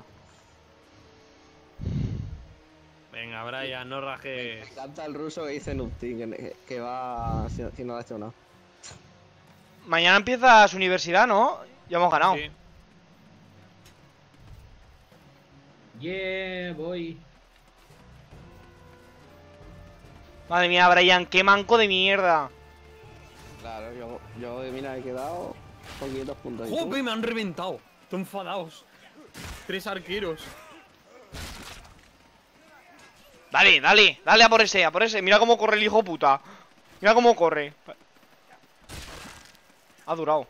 Venga, Brian, no Me rajes. encanta el ruso que dice Nupti, que, que va si, si no lo ha hecho nada. Mañana empieza su universidad, ¿no? Ya hemos ganado. Sí. Yeah, voy. Madre mía, Brian, qué manco de mierda. Claro, yo, yo mira, he quedado con quinientos puntos. ¿Y tú? ¡Jope! Me han reventado. Están enfadados. Tres arqueros. Dale, dale, dale a por ese, a por ese. Mira cómo corre el hijo puta. Mira cómo corre. Ha durado.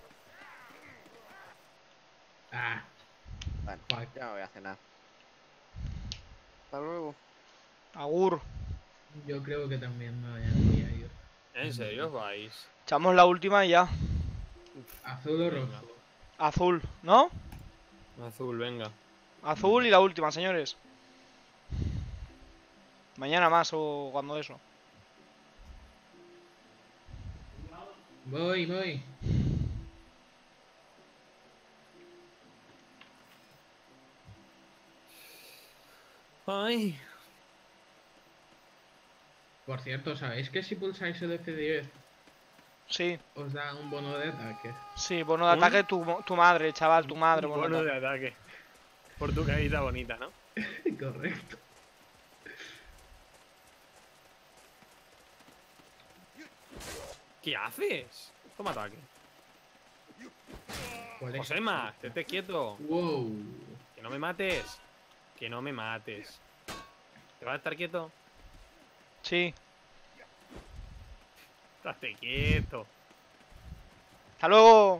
Ah, Bueno, fuck. ya me voy a cenar. Hasta luego. Agur. Yo creo que también me voy a, voy a ir. ¿En serio os vais? Echamos la última y ya. Azul o Venga. rojo. Azul, ¿no? Azul, venga. Azul y la última, señores. Mañana más o cuando eso. Voy, voy. Ay. Por cierto, ¿sabéis que si pulsáis el F diez Sí, os da un bono de ataque? sí, bono de ¿Un? ataque tu, tu madre, chaval, tu madre. Bono Bono de de ataque. ataque. Por tu carita bonita, ¿no? Correcto. ¿Qué haces? Toma ataque. ¿Cuál es? Josema, estate quieto. Wow. Que no me mates. Que no me mates. ¿Te vas a estar quieto? Sí. Estate quieto. Hasta luego.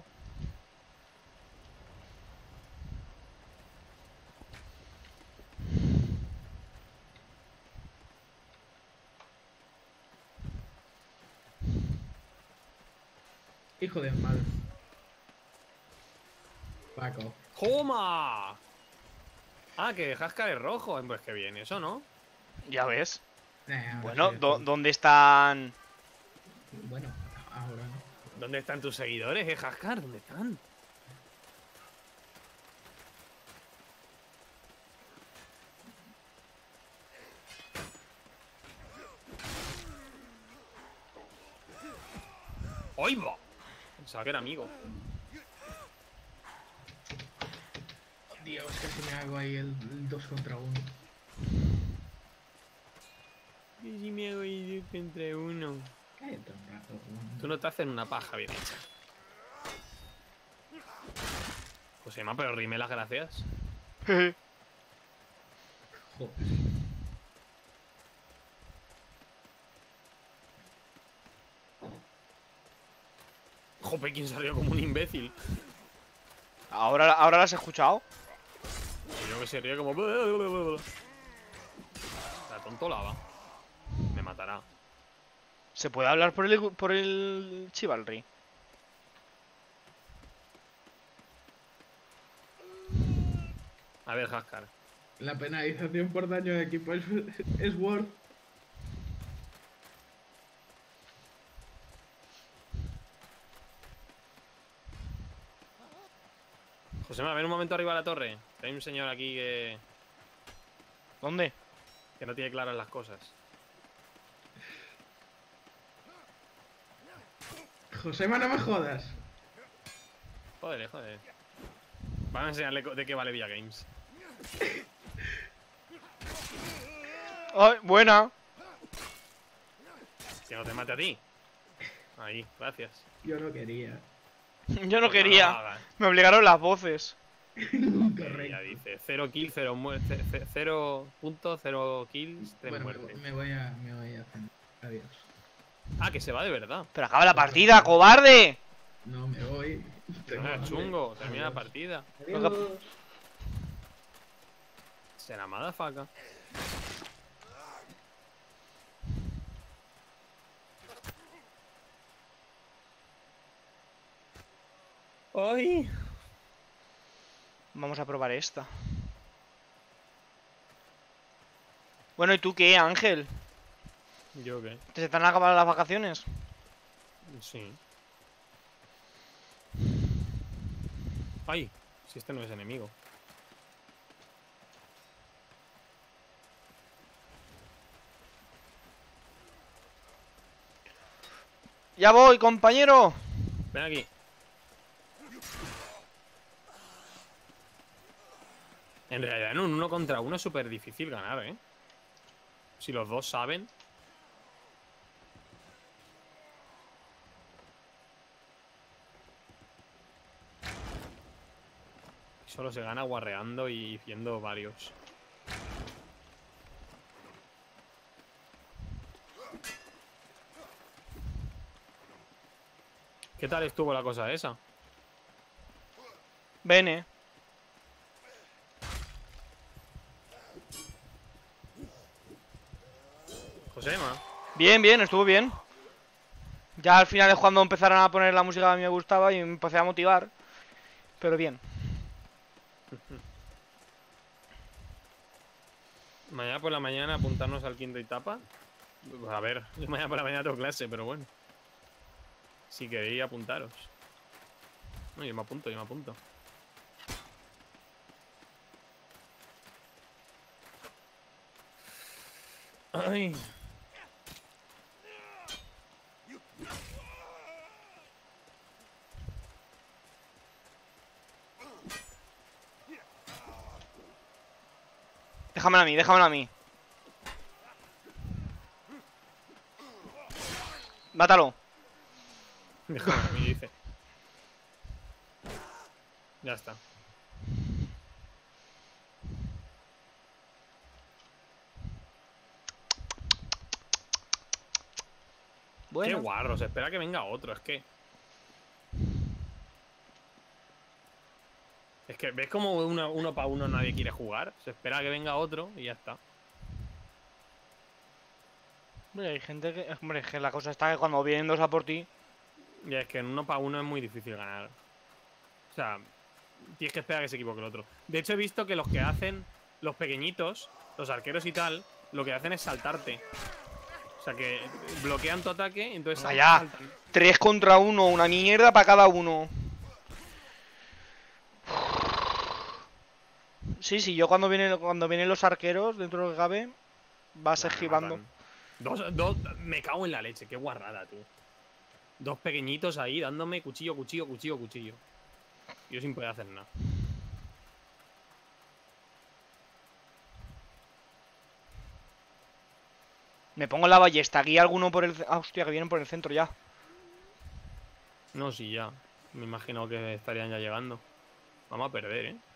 Hijo de mal. Paco. ¡Joma! Ah, que Haskell es rojo. Pues que bien, eso, ¿no? Ya ves. Eh, ahora Bueno, sí, do- azul. ¿dónde están? Bueno, ahora no. ¿Dónde están tus seguidores, eh, Haskell? ¿Dónde están? ¡Ay, va! Pensaba que era amigo. Dios, casi me hago ahí el dos contra uno. Y si me hago yo entre uno. Cállate un rato. Tú no te haces una paja bien hecha. Josema, pero rime las gracias. Joder. Jope, ¿quién salió como un imbécil? ¿Ahora, ahora la has escuchado? Y yo que se ríe como... La tontolaba. Me matará. ¿Se puede hablar por el, por el Chivalry? A ver, Haskell. La penalización por daño de equipo es, es Worth. Josema, ven un momento arriba de la torre. Hay un señor aquí que... ¿Dónde? que no tiene claras las cosas. Josema, no me jodas. Joder, joder. Vamos a enseñarle co- de qué vale Via Games. ¡Ay, buena! Que no te mate a ti. Ahí, gracias. Yo no quería. Yo no quería. Nada. Me obligaron las voces. Ya Correcto. dice, cero kills, cero muertes, cero puntos, cero kills, tres Bueno, me, muertes. me voy a, me voy a cenar. Adiós. Ah, que se va de verdad. Pero acaba la partida, cobarde. No, me voy. Tengo No, hambre. chungo, termina la Adiós. partida. Adiós. Será madafaca. ¡Ay! Vamos a probar esta. Bueno, ¿y tú qué, Ángel? ¿Yo qué? ¿Te se están acabando las vacaciones? Sí. Ay, si este no es enemigo. Ya voy, compañero. Ven aquí. En realidad en un uno contra uno es súper difícil ganar, ¿eh? Si los dos saben. Solo se gana guarreando y haciendo varios. ¿Qué tal estuvo la cosa esa? Bene. Josema. Bien, bien, estuvo bien. Ya al final es cuando empezaron a poner la música que a mí me gustaba y me empecé a motivar. Pero bien. Mañana por la mañana apuntarnos al quinto etapa. Pues a ver, yo mañana por la mañana tengo clase, pero bueno. Si queréis apuntaros. No, yo me apunto, yo me apunto. Ay. Déjamelo a mí, déjamelo a mí. Mátalo. Déjame a mí, dice. Ya está. Bueno. Qué guarro, se espera que venga otro, es que. Es que, ¿ves cómo uno, uno para uno nadie quiere jugar? Se espera que venga otro y ya está. Hombre, hay gente que. Hombre, es que la cosa está que cuando vienen dos a por ti. Y es que en uno para uno es muy difícil ganar. O sea, tienes que esperar a que se equivoque el otro. De hecho, he visto que los que hacen los pequeñitos, los arqueros y tal, lo que hacen es saltarte. O sea, que bloquean tu ataque y entonces Vaya. saltan. Tres contra uno, una mierda para cada uno. Sí, sí, yo cuando vienen, cuando vienen los arqueros dentro de lo que cabe, vas Nah, me esquivando. matan. Dos, dos, me cago en la leche, qué guarrada, tú. Dos pequeñitos ahí dándome cuchillo, cuchillo, cuchillo, cuchillo. Yo sin poder hacer nada. Me pongo en la ballesta, aquí alguno por el. Ah, hostia, que vienen por el centro ya. No, sí, ya. Me imagino que estarían ya llegando. Vamos a perder, ¿eh?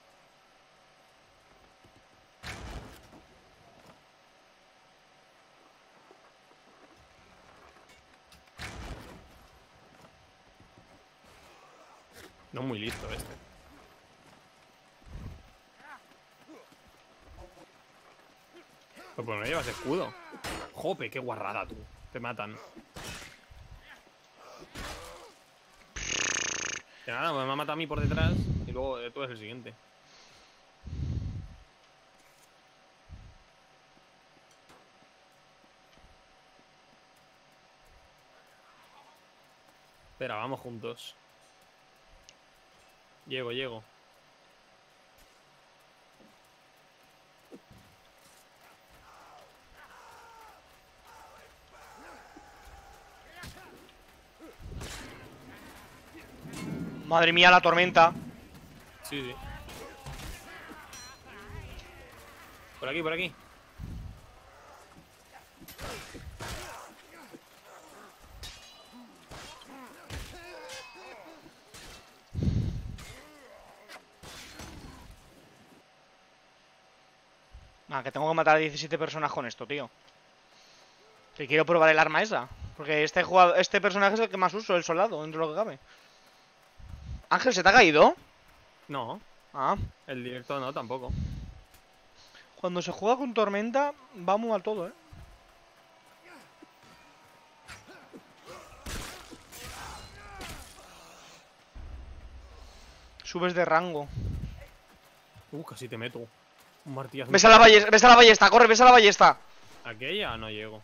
No muy listo este. Pero pues no llevas escudo. Jope, qué guarrada, tú. Te matan. Que nada, me ha matado a mí por detrás y luego eh, tú eres el siguiente. Espera, vamos juntos. Llego, llego. Madre mía, la tormenta. Sí, sí. Por aquí, por aquí. Ah, que tengo que matar a diecisiete personas con esto, tío. Que quiero probar el arma esa. Porque este jugador, este personaje es el que más uso, el soldado, dentro de lo que cabe. Ángel, ¿se te ha caído? No, Ah. el directo no, tampoco. Cuando se juega con tormenta, va muy mal todo, eh. Subes de rango. Uh, casi te meto. Un martillazo. Ves a la ballesta, ves a la ballesta, corre, ves a la ballesta. Aquella no llego.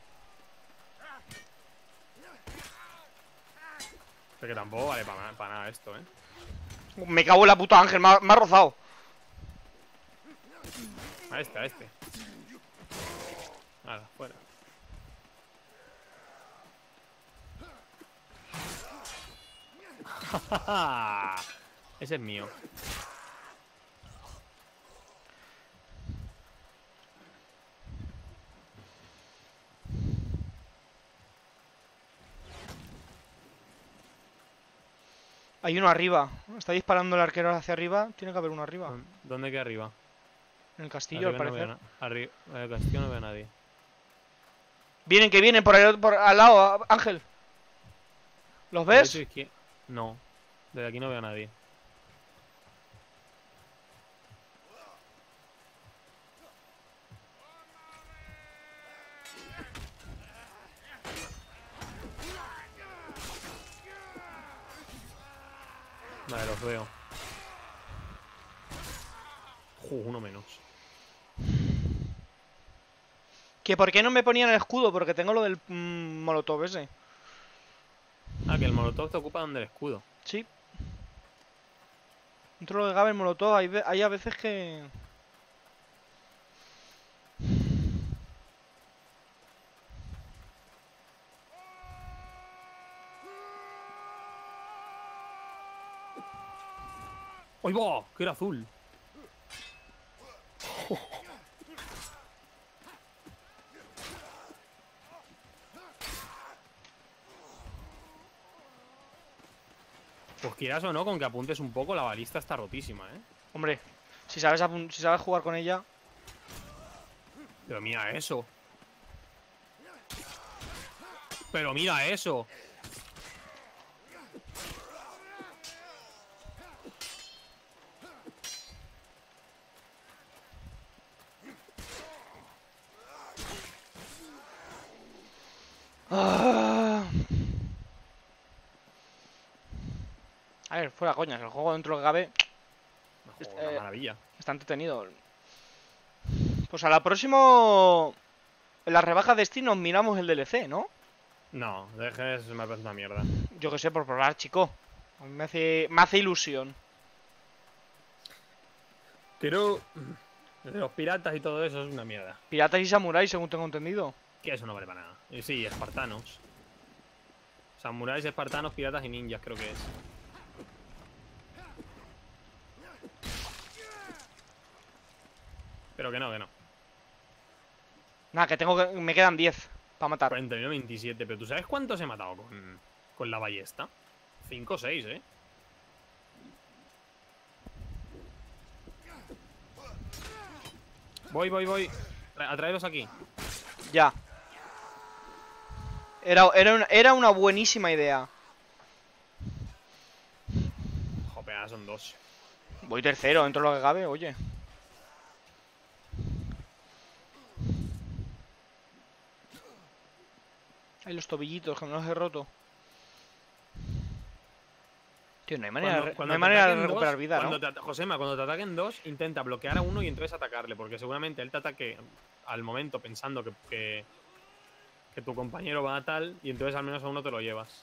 Pero que tampoco vale para nada esto, ¿eh? Me cago en la puta, Ángel, me ha, me ha rozado. A este, a este. Nada, fuera. Ese es mío. Hay uno arriba. Está disparando el arquero hacia arriba. Tiene que haber uno arriba. ¿Dónde queda arriba? En el castillo, al Arriba no parecer. veo na- Arriba, en el castillo no veo a nadie. Vienen, que vienen por, el, por al lado, Ángel. ¿Los ves? Derecho, izquier- No. Desde aquí no veo a nadie. Vale, los veo. Uh, uno menos. ¿Que por qué no me ponían el escudo? Porque tengo lo del mm, molotov ese. Ah, que el molotov te ocupa donde el escudo. Sí. Dentro de lo que cabe el molotov hay, ve- hay a veces que... ¡Ay, va! ¡Que era azul! Pues quieras o no, con que apuntes un poco, la balista está rotísima, ¿eh? Hombre, si sabes, apun- si sabes jugar con ella... Pero mira eso. Pero mira eso. Ah. A ver, fuera coñas, el juego dentro de lo que cabe Joder, Eh, una maravilla. está entretenido. Pues a la próxima... En las rebajas de Steam nos miramos el D L C, ¿no? No, dejes, me parece una mierda. Yo que sé, por probar, chico. A mí me hace, me hace ilusión. Pero de los piratas y todo eso es una mierda. Piratas y samuráis, según tengo entendido. Que eso no vale para nada. Y sí, espartanos. Samuráis, espartanos, piratas y ninjas creo que es. Pero que no, que no. Nada, que tengo que... Me quedan diez para matar. cuarenta y uno veintisiete, pero ¿tú sabes cuántos he matado con, con la ballesta? cinco o seis, ¿eh? Voy, voy, voy. Tra- A traeros aquí. Ya. Era, era, una, era una buenísima idea. Joder, son dos. Voy tercero, dentro de lo que cabe, oye. Hay los tobillitos, que me los he roto. Tío, no hay manera, de re- no hay te manera de ataquen recuperar dos, vida, cuando ¿no? te ata- Josema, cuando te ataquen dos, intenta bloquear a uno y entonces atacarle, porque seguramente él te ataque al momento pensando que, que, que tu compañero va a tal, y entonces al menos a uno te lo llevas.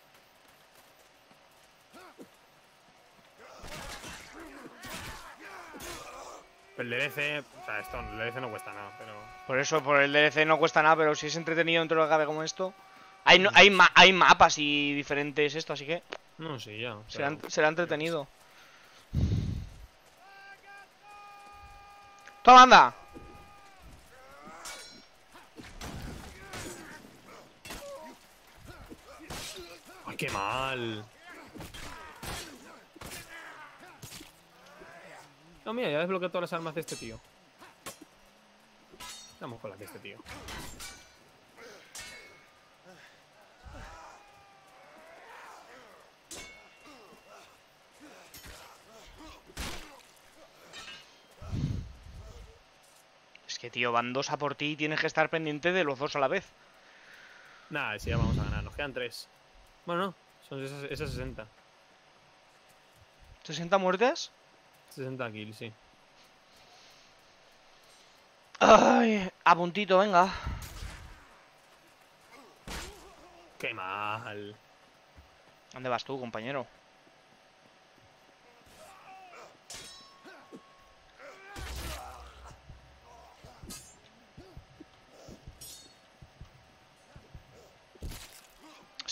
El D L C, o sea, esto, el D L C no cuesta nada, pero... Por eso, por el D L C no cuesta nada, pero si es entretenido dentro de lo que cabe como esto... Hay, no- hay, ma- hay mapas y diferentes esto, así que No, sí, ya. será, pero- ent- será entretenido. ¡Toma, anda! ¡Ay, qué mal! No, mira, ya desbloqueado todas las armas de este tío. Vamos con las de este tío. Es que, tío, van dos a por ti y tienes que estar pendiente de los dos a la vez. Nada, sí, ya vamos a ganar. Nos quedan tres. Bueno, no. Son esas, esas sesenta. ¿sesenta muertes? sesenta kills, sí. Ay, a puntito, venga. ¡Qué mal! ¿Dónde vas tú, compañero?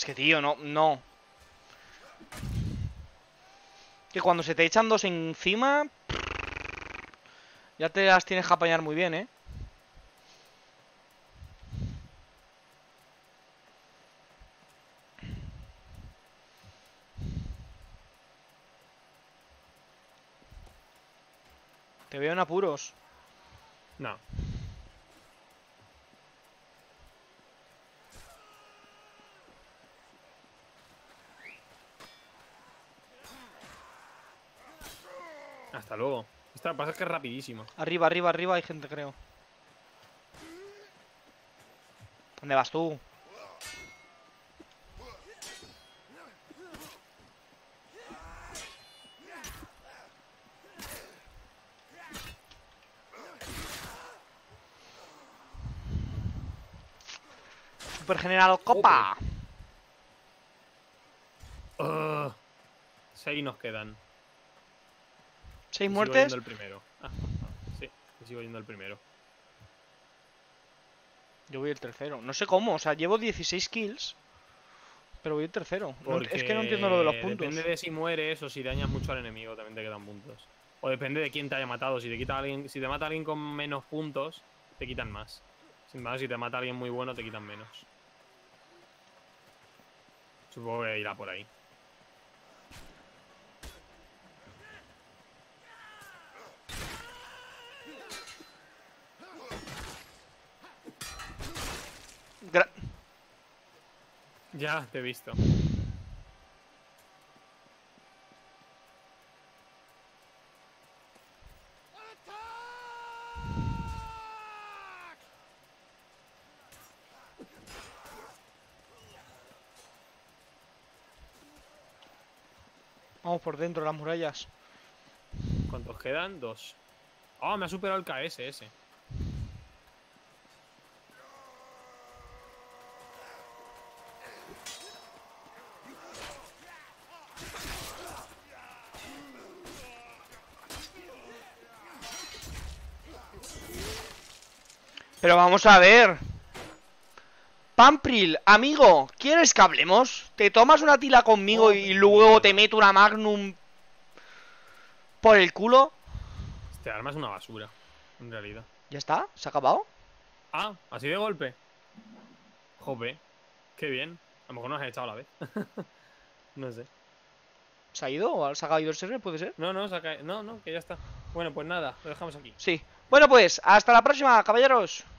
Es que, tío, no, no. Que cuando se te echan dos encima... Ya te las tienes que apañar muy bien, ¿eh? Te veo en apuros. No. Hasta luego. Esta lo que pasa es que es rapidísimo. Arriba, arriba, arriba hay gente, creo. ¿Dónde vas tú? Super General Copa. Uh, seis nos quedan. ¿Seis Me muertes? Sigo yendo el primero. Ah, sí, me sigo yendo el primero. Yo voy el tercero. No sé cómo, o sea, llevo dieciséis kills. Pero voy el tercero. No- es que no entiendo lo de los puntos. Depende de si mueres o si dañas mucho al enemigo, también te quedan puntos. O depende de quién te haya matado. Si te quita alguien, si te mata alguien con menos puntos, te quitan más. Sin embargo, si te mata alguien muy bueno, te quitan menos. Supongo que irá por ahí. Gra- Ya, te he visto. Vamos por dentro de las murallas. ¿Cuántos quedan? Dos. Oh, me ha superado el K S ese. Pero vamos a ver. Pampril, amigo, ¿quieres que hablemos? ¿Te tomas una tila conmigo y luego te meto una Magnum por el culo? Este arma es una basura, en realidad. ¿Ya está? ¿Se ha acabado? Ah, así de golpe. Jope, qué bien. A lo mejor nos has echado a la vez. No sé. ¿Se ha ido? ¿O se ha caído el server? ¿Puede ser? No, no, se ha caído. No, no, que ya está. Bueno, pues nada, lo dejamos aquí. Sí. Bueno, pues, hasta la próxima, caballeros.